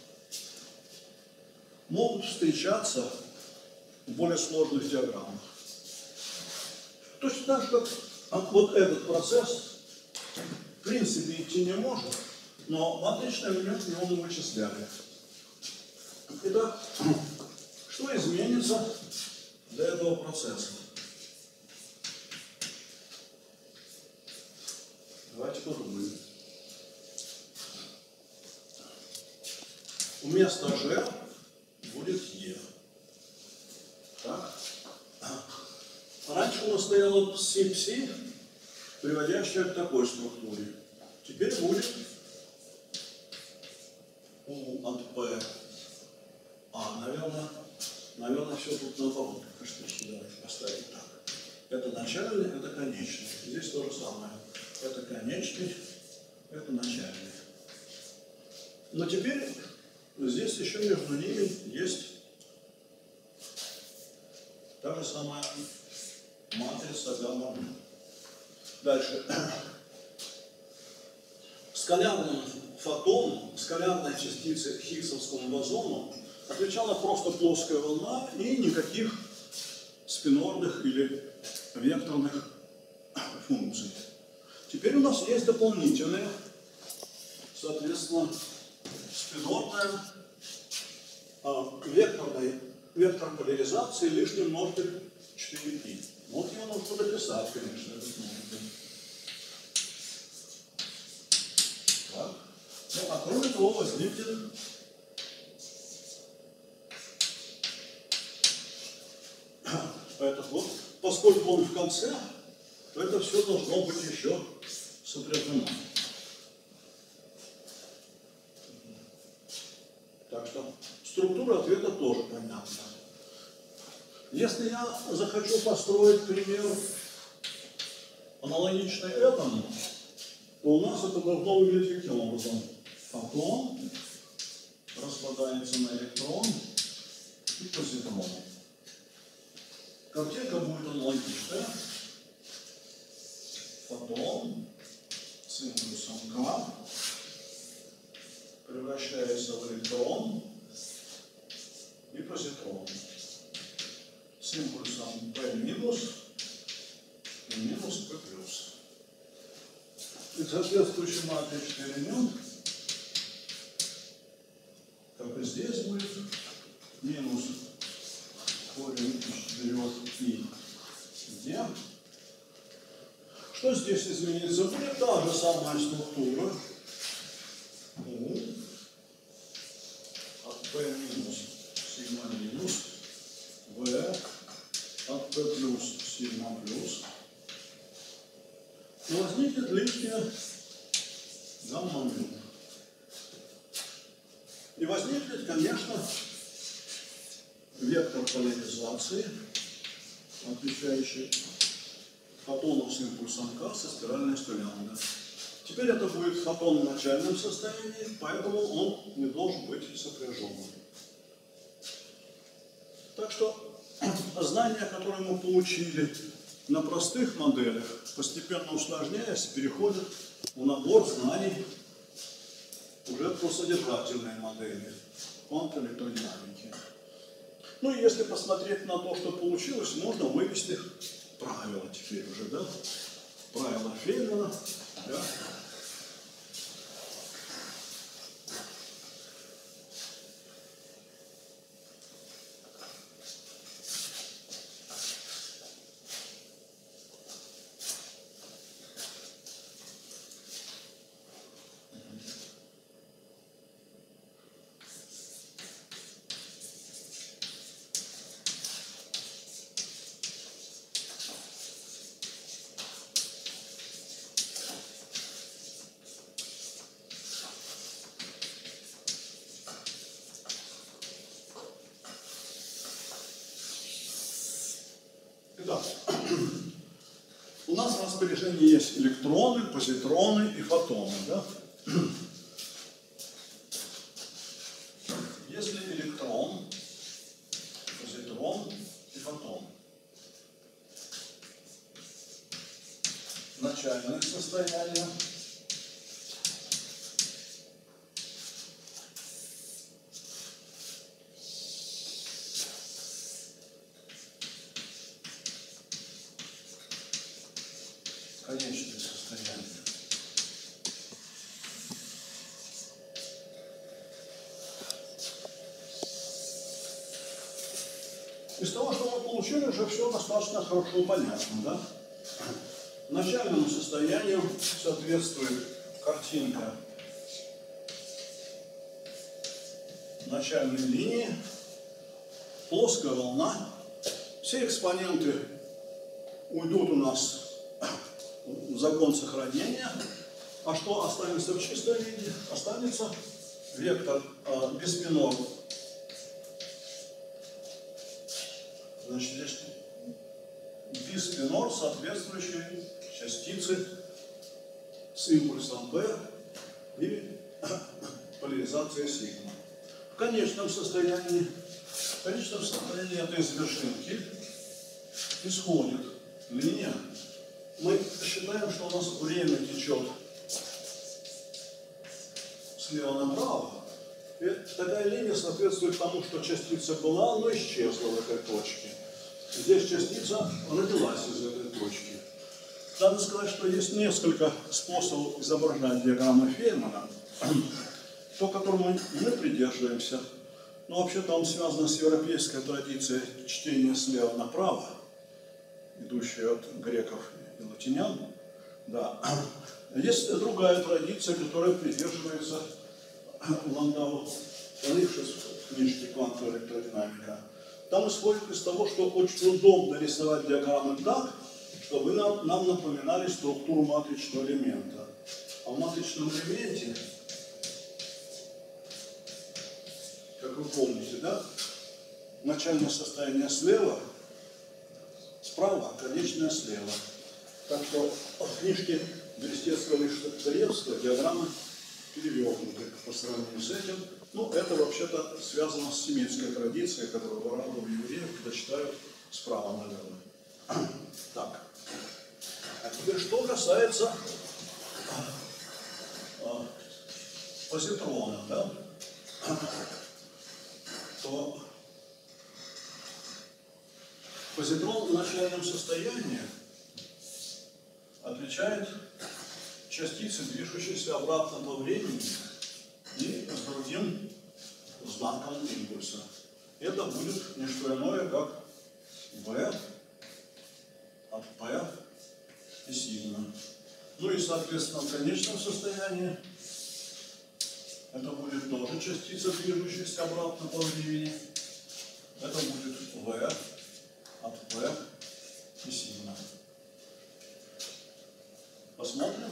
могут встречаться в более сложных диаграммах. Точно так же, как вот этот процесс в принципе идти не может, но в отличном моменте его мы вычисляли. Итак, что изменится для этого процесса? Давайте попробуем. Вместо G будет E. Так. Раньше у нас стояло пси, приводящее к такой структуре. Теперь будет U от P. Наверное, все тут наоборот. Давайте поставим так. Это начальный, это конечный. Здесь то же самое. Это конечный, это начальный. Но теперь здесь еще между ними есть та же самая матрица гамма. Дальше. Скалярным фотоном, скалярной частице хиггсовскому бозону отвечала просто плоская волна и никаких спинорных или векторных функций. Теперь у нас есть дополнительные, соответственно, спинорная, вектор поляризации лишний множитель 4π. Вот его нужно дописать, конечно, этот множитель. Так. Ну, а кроме того возникнет этот вот, поскольку он в конце, то это все должно быть еще сопряжено. Так что структура ответа тоже понятна. Если я захочу построить пример аналогичный этому, то у нас это должно выглядеть каким образом? Фотон распадается на электрон и позитрон. Картинка будет аналогичная. Фотон с импульсом К превращается в электрон и позитрон с импульсом P- и минус P+. И соответствующий матричный элемент, как и здесь, будет минус корень из 4π d. Что здесь изменится? Будет та же самая структура. U от P минус сигма минус V от P плюс сигма плюс. И возникнет лишняя гамма мю. И возникнет, конечно, вектор поляризации, отвечающий фотону с импульсом К со спиральной столянкой. Теперь это будет фотон в начальном состоянии, поэтому он не должен быть сопряженным. Так что знания, которые мы получили на простых моделях, постепенно усложняясь, переходят в набор знаний уже про содержательные модели квантовой электродинамики. Ну и если посмотреть на то, что получилось, можно вывести правила теперь уже, да? Правила Фейнмана, да? нас в распоряжении есть электроны, позитроны и фотоны. Да? Если электрон, позитрон и фотон начальных состояния, конечных состояний, из того, что мы получили, уже все достаточно хорошо понятно, да? Начальному состоянию соответствует картинка начальной линии, плоская волна. Все экспоненты уйдут у нас в закон сохранения. А что останется в чистой виде? Останется вектор биспинор. Значит, здесь биспинор, соответствующий частицы с импульсом B и поляризацией сигма. В конечном состоянии этой вершинки исходит линия. Мы считаем, что у нас время течет слева направо. И такая линия соответствует тому, что частица была, но исчезла в этой точке. Здесь частица родилась из этой точки. Надо сказать, что есть несколько способов изображать диаграммы Фейнмана, то, которому мы придерживаемся. Но вообще-то он связан с европейской традицией чтения слева направо, идущей от греков и латинян. Да. Есть другая традиция, которая придерживается Ландау, Лифшиц в книжке «Квантовая электродинамика». Там исходит из того, что очень удобно рисовать диаграммы так, чтобы нам напоминали структуру матричного элемента. А в матричном элементе, как вы помните, да, начальное состояние слева, справа, а конечное слева. Так что в книжке Берестецкого и Достоевского диаграммы перевернуты по сравнению с этим. Ну, это вообще-то связано с семитской традицией, которую в арабов и евреев читают справа налево. Так. А теперь, что касается позитрона, да, то позитрон в начальном состоянии отличает частицы, движущиеся обратно по времени и с другим знаком импульса. Это будет не что иное, как V от P и сигма. Ну и, соответственно, в конечном состоянии это будет тоже частица, движущаяся обратно по времени. Это будет V от P и сигма. Посмотрим.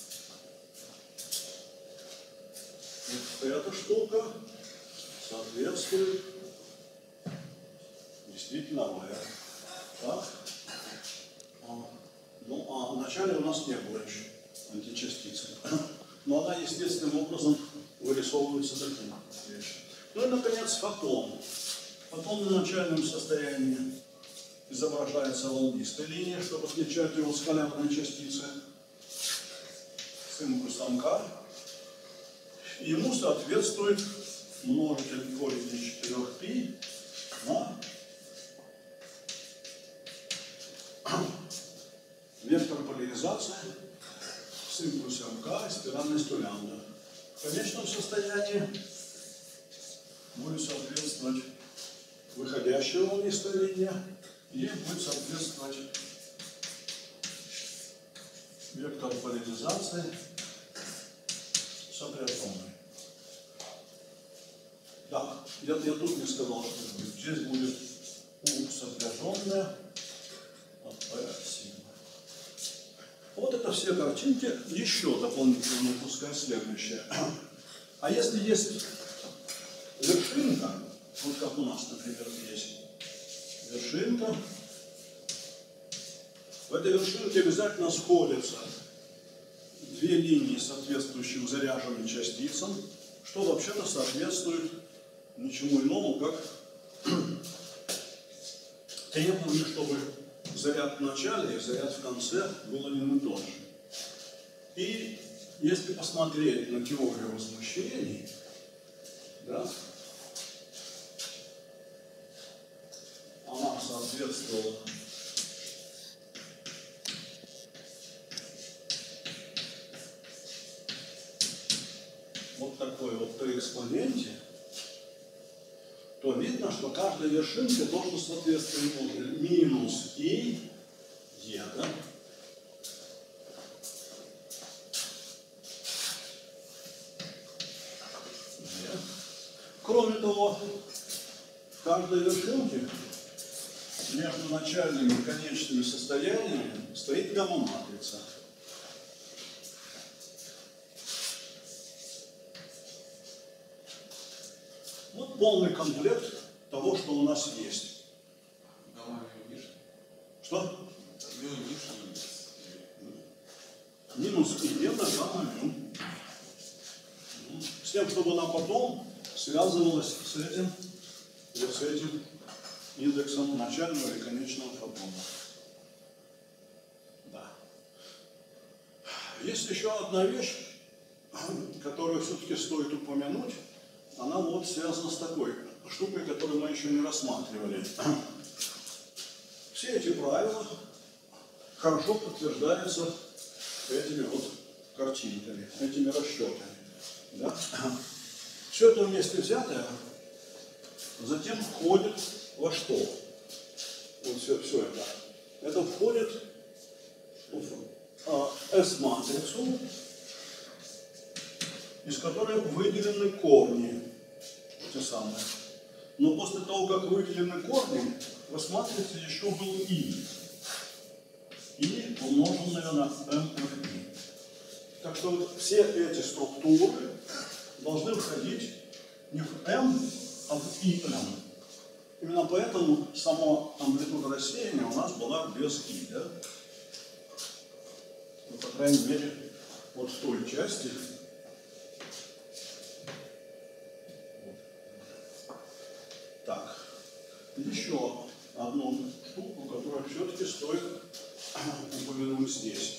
Вот эта штука соответствует действительно V. Так. Ну, а вначале у нас не было еще античастицы. Но она естественным образом вырисовывается таким. Ну и, наконец, фотон. Фотон в начальном состоянии изображается волнистой линией, чтобы отличать его от скалярной частицы с импульсом К. Ему соответствует множитель корень из 4π на вектор поляризации с импульсом К и спиральностью лямбда. В конечном состоянии будет соответствовать выходящая волнистая линия, ей будет соответствовать вектор поляризации сопряженный. Да, я тут не сказал, что будет. Здесь будет U сопряженная от P сигма. Вот это все картинки. Еще дополнительно пускай следующее. А если есть вершинка, вот как у нас, например, есть вершинка, В этой вершинке обязательно сходятся две линии, соответствующие заряженным частицам, что вообще-то соответствует ничему иному, как требованию, чтобы заряд в начале и заряд в конце был один и тот же. И если посмотреть на теорию возмущений, да, она соответствовала вот такой вот Т-экспоненте, то видно, что каждой вершинке должен соответствовать минус И, Е, да? Кроме того, в каждой вершинке между начальными и конечными состояниями стоит гамма-матрица. Вот полный комплект того, что у нас есть. Гамма видишь? Что? Видишь? Минус И это гамма мю. С тем, чтобы она потом связывалась с этим индексом начального и конечного фотона. Да. Есть еще одна вещь, которую все-таки стоит упомянуть. Она вот связана с такой штукой, которую мы еще не рассматривали. Все эти правила хорошо подтверждаются этими вот картинками, этими расчетами. Да? Все это вместе взятое затем входит во что? Вот все это. Это входит в S-матрицу, из которой выделены корни. Те самые. Но после того, как выделены корни, в S-матрице еще был И. И умноженное на MI. Так что вот все эти структуры должны входить не в M, а в IM. Именно поэтому сама амплитуда рассеяния у нас была без И. Да? Ну, по крайней мере, вот в той части. Так, еще одну штуку, которую все-таки стоит упомянуть здесь.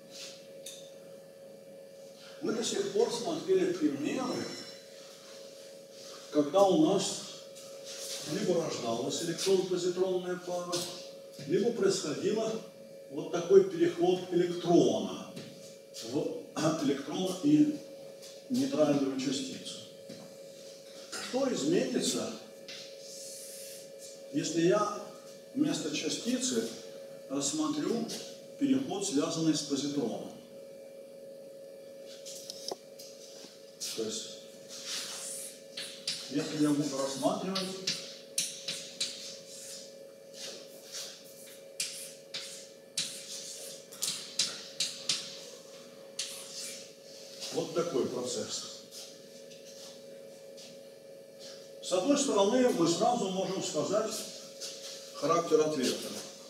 Мы до сих пор смотрели примеры, когда у нас либо рождалась электрон-позитронная пара, либо происходило вот такой переход электрона в электрон и нейтральную частицу. Что изменится, если я вместо частицы рассмотрю переход, связанный с позитроном? То есть, если я буду рассматривать вот такой процесс. С одной стороны, мы сразу можем сказать характер ответа.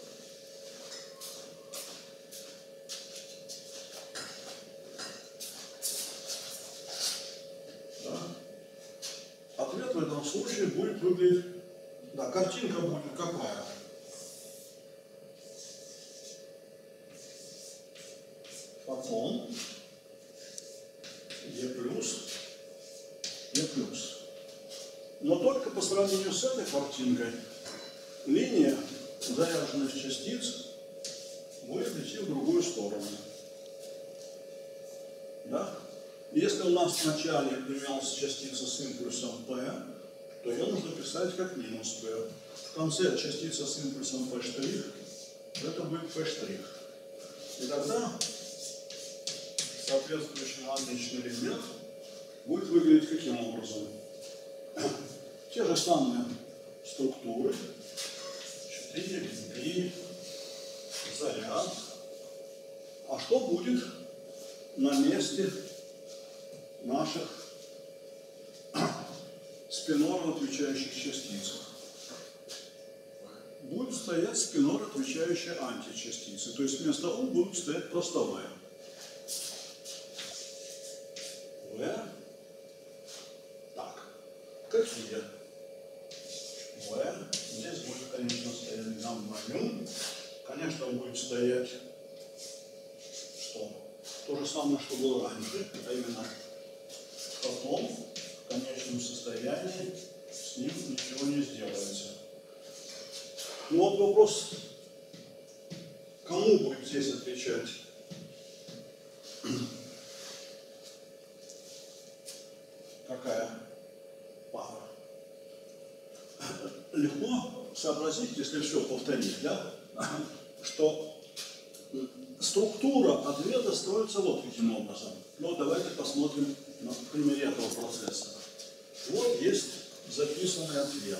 Да. Ответ в этом случае будет выглядеть, да, картинка будет какая? Фотон, Е плюс, Е плюс. Но только по сравнению с этой картинкой линия заряженных частиц будет идти в другую сторону. Да? Если у нас вначале имелась частица с импульсом P, то ее нужно писать как минус P. В конце частица с импульсом P', это будет P'. И тогда соответствующий аналогичный элемент будет выглядеть каким образом? Те же самые структуры, 4, 3, заряд. А что будет на месте наших спинорно отвечающих частиц? будет стоять спинор, отвечающая античастице. То есть вместо У будет стоять просто В. В. Так. Какие? В. Здесь будет, конечно, стоять гамма-ню. Конечно, будет стоять что? То же самое, что было раньше, а именно потом в конечном состоянии с ним ничего не сделается. Ну вот вопрос, кому будет здесь отвечать? Какая пара? Легко сообразить, если все повторить, да? Что структура ответа строится вот каким образом. Ну, давайте посмотрим на примере этого процесса. Вот есть записанный ответ.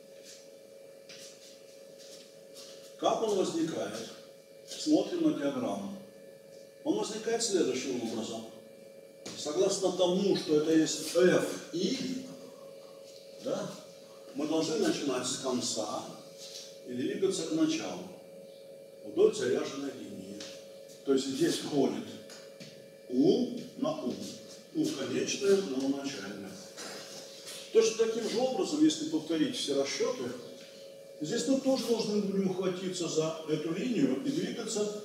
Как он возникает? Смотрим на диаграмму. Он возникает следующим образом. Согласно тому, что это есть F и, да, мы должны начинать с конца и двигаться к началу вдоль заряженной линии. То есть здесь входит У на У. У конечное, но начальное. Точно таким же образом, если повторить все расчеты, здесь мы тоже должны будем ухватиться за эту линию и двигаться.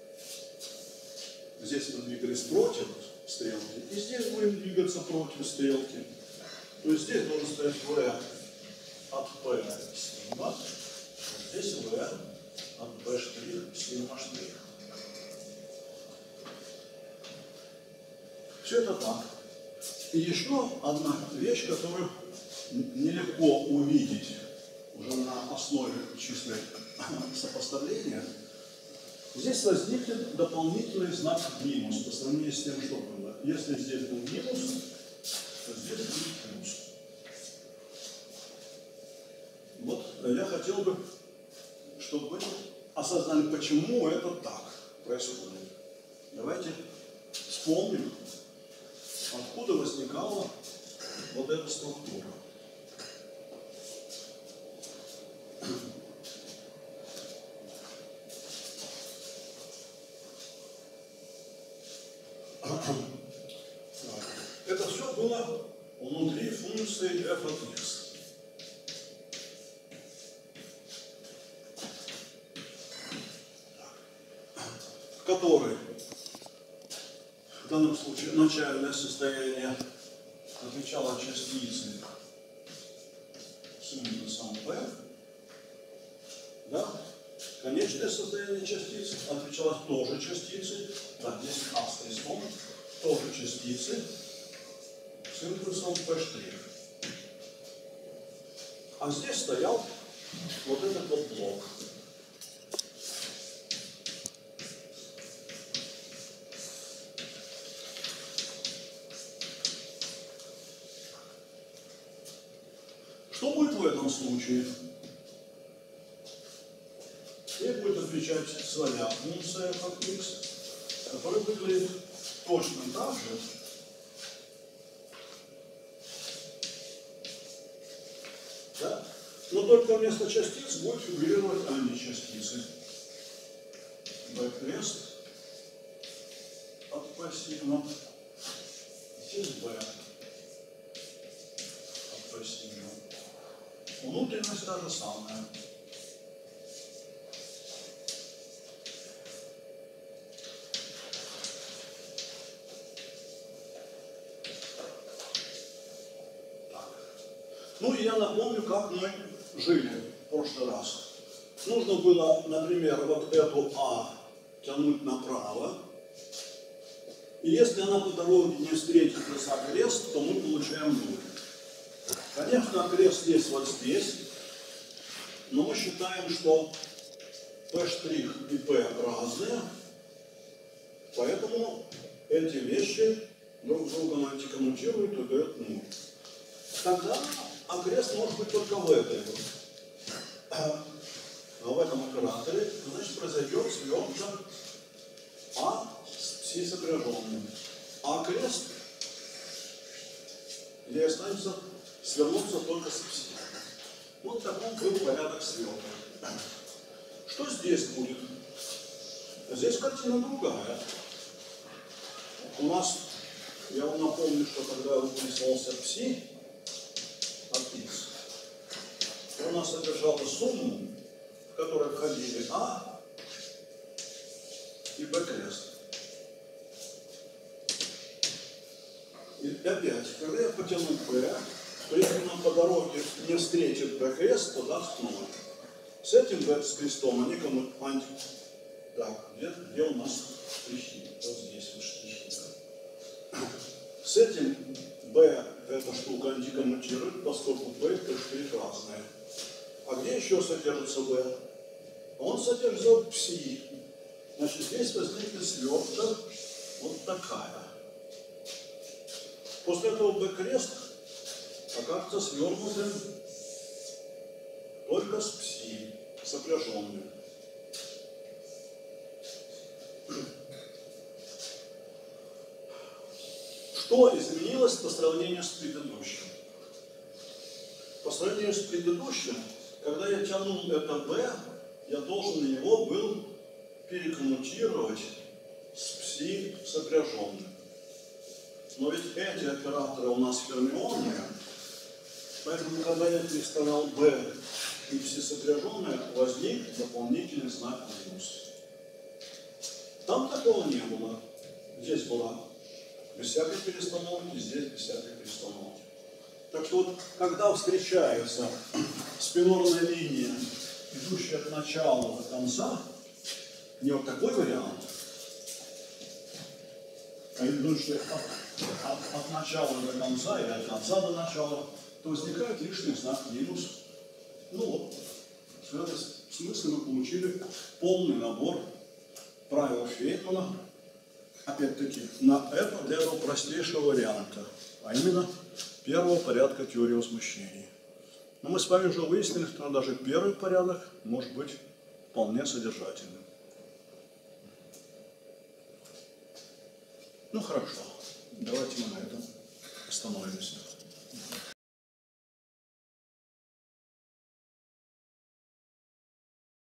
Здесь мы двигались против стрелки, и здесь будем двигаться против стрелки. То есть здесь должен стоять V от P сигма, здесь V от P штрих сигма штрих. Все это так. И еще одна вещь, которую нелегко увидеть уже на основе числа сопоставления. Здесь возникнет дополнительный знак минус по сравнению с тем, что было. Если здесь был минус, то здесь будет плюс. Вот я хотел бы, чтобы вы осознали, почему это так происходит. Давайте вспомним, откуда возникала вот эта структура. Это все было внутри функции f от x. В которой в данном случае начальное состояние отвечало частице с индексом p, да? Конечное состояние частицы отвечало тоже частице, да, здесь А с крестом, тоже частицы с импульсом P'. А здесь стоял вот этот вот блок. Что будет в этом случае? Ей будет отвечать своя функция f от x, которая выглядит точно так же, да? Но только вместо частиц будет фигурировать античастицы. B крест от P сигма, здесь B от P сигма. Внутренность та же самая. Ну и я напомню, как мы жили в прошлый раз. Нужно было, например, вот эту А тянуть направо. И если она по дороге не встретится с крест, то мы получаем 0. Конечно, крест есть вот здесь, но мы считаем, что P' и P разные, поэтому эти вещи друг друга антикоммутируют и дают 0. Тогда окрест может быть только в этой вот. В этом операторе, значит, произойдет свертка А с пси сопряженным. А окрест, где останется свернуться только с пси. Вот такой был порядок сверток. Что здесь будет? Здесь картина другая. У нас, я вам напомню, что когда выписывался пси от x, у нас содержала сумму, в которой входили А и Б крест. И опять, когда я потяну Б, то если нам по дороге не встретит Б крест, то даст 0. С этим Б с крестом они кому анти... Так, где у нас штрихи? Вот здесь вот штрихи. С этим B эта штука антикоммутирует, поскольку B это штрих разные. А где еще содержится B? Он содержится в пси. Значит, здесь возникнет свертка вот такая. После этого B крест окажется свернутым только с пси, сопряженным. Что изменилось по сравнению с предыдущим? По сравнению с предыдущим, когда я тянул это B, я должен его был перекоммутировать с пси сопряженным. Но ведь эти операторы у нас фермионные, поэтому, когда я переставлял B и пси сопряженное, возник дополнительный знак минус. Там такого не было. Здесь была без всякой перестановки, здесь без всякой перестановки. Так что вот, когда встречается спинорная линия, идущая от начала до конца, не вот такой вариант, а идущая от начала до конца или от конца до начала, то возникает лишний знак минус. Ну вот, в этом смысле мы получили полный набор правил Фейнмана, опять-таки, для этого простейшего варианта, а именно первого порядка теории возмущений. Но мы с вами уже выяснили, что даже первый порядок может быть вполне содержательным. Ну хорошо, давайте мы на этом остановимся.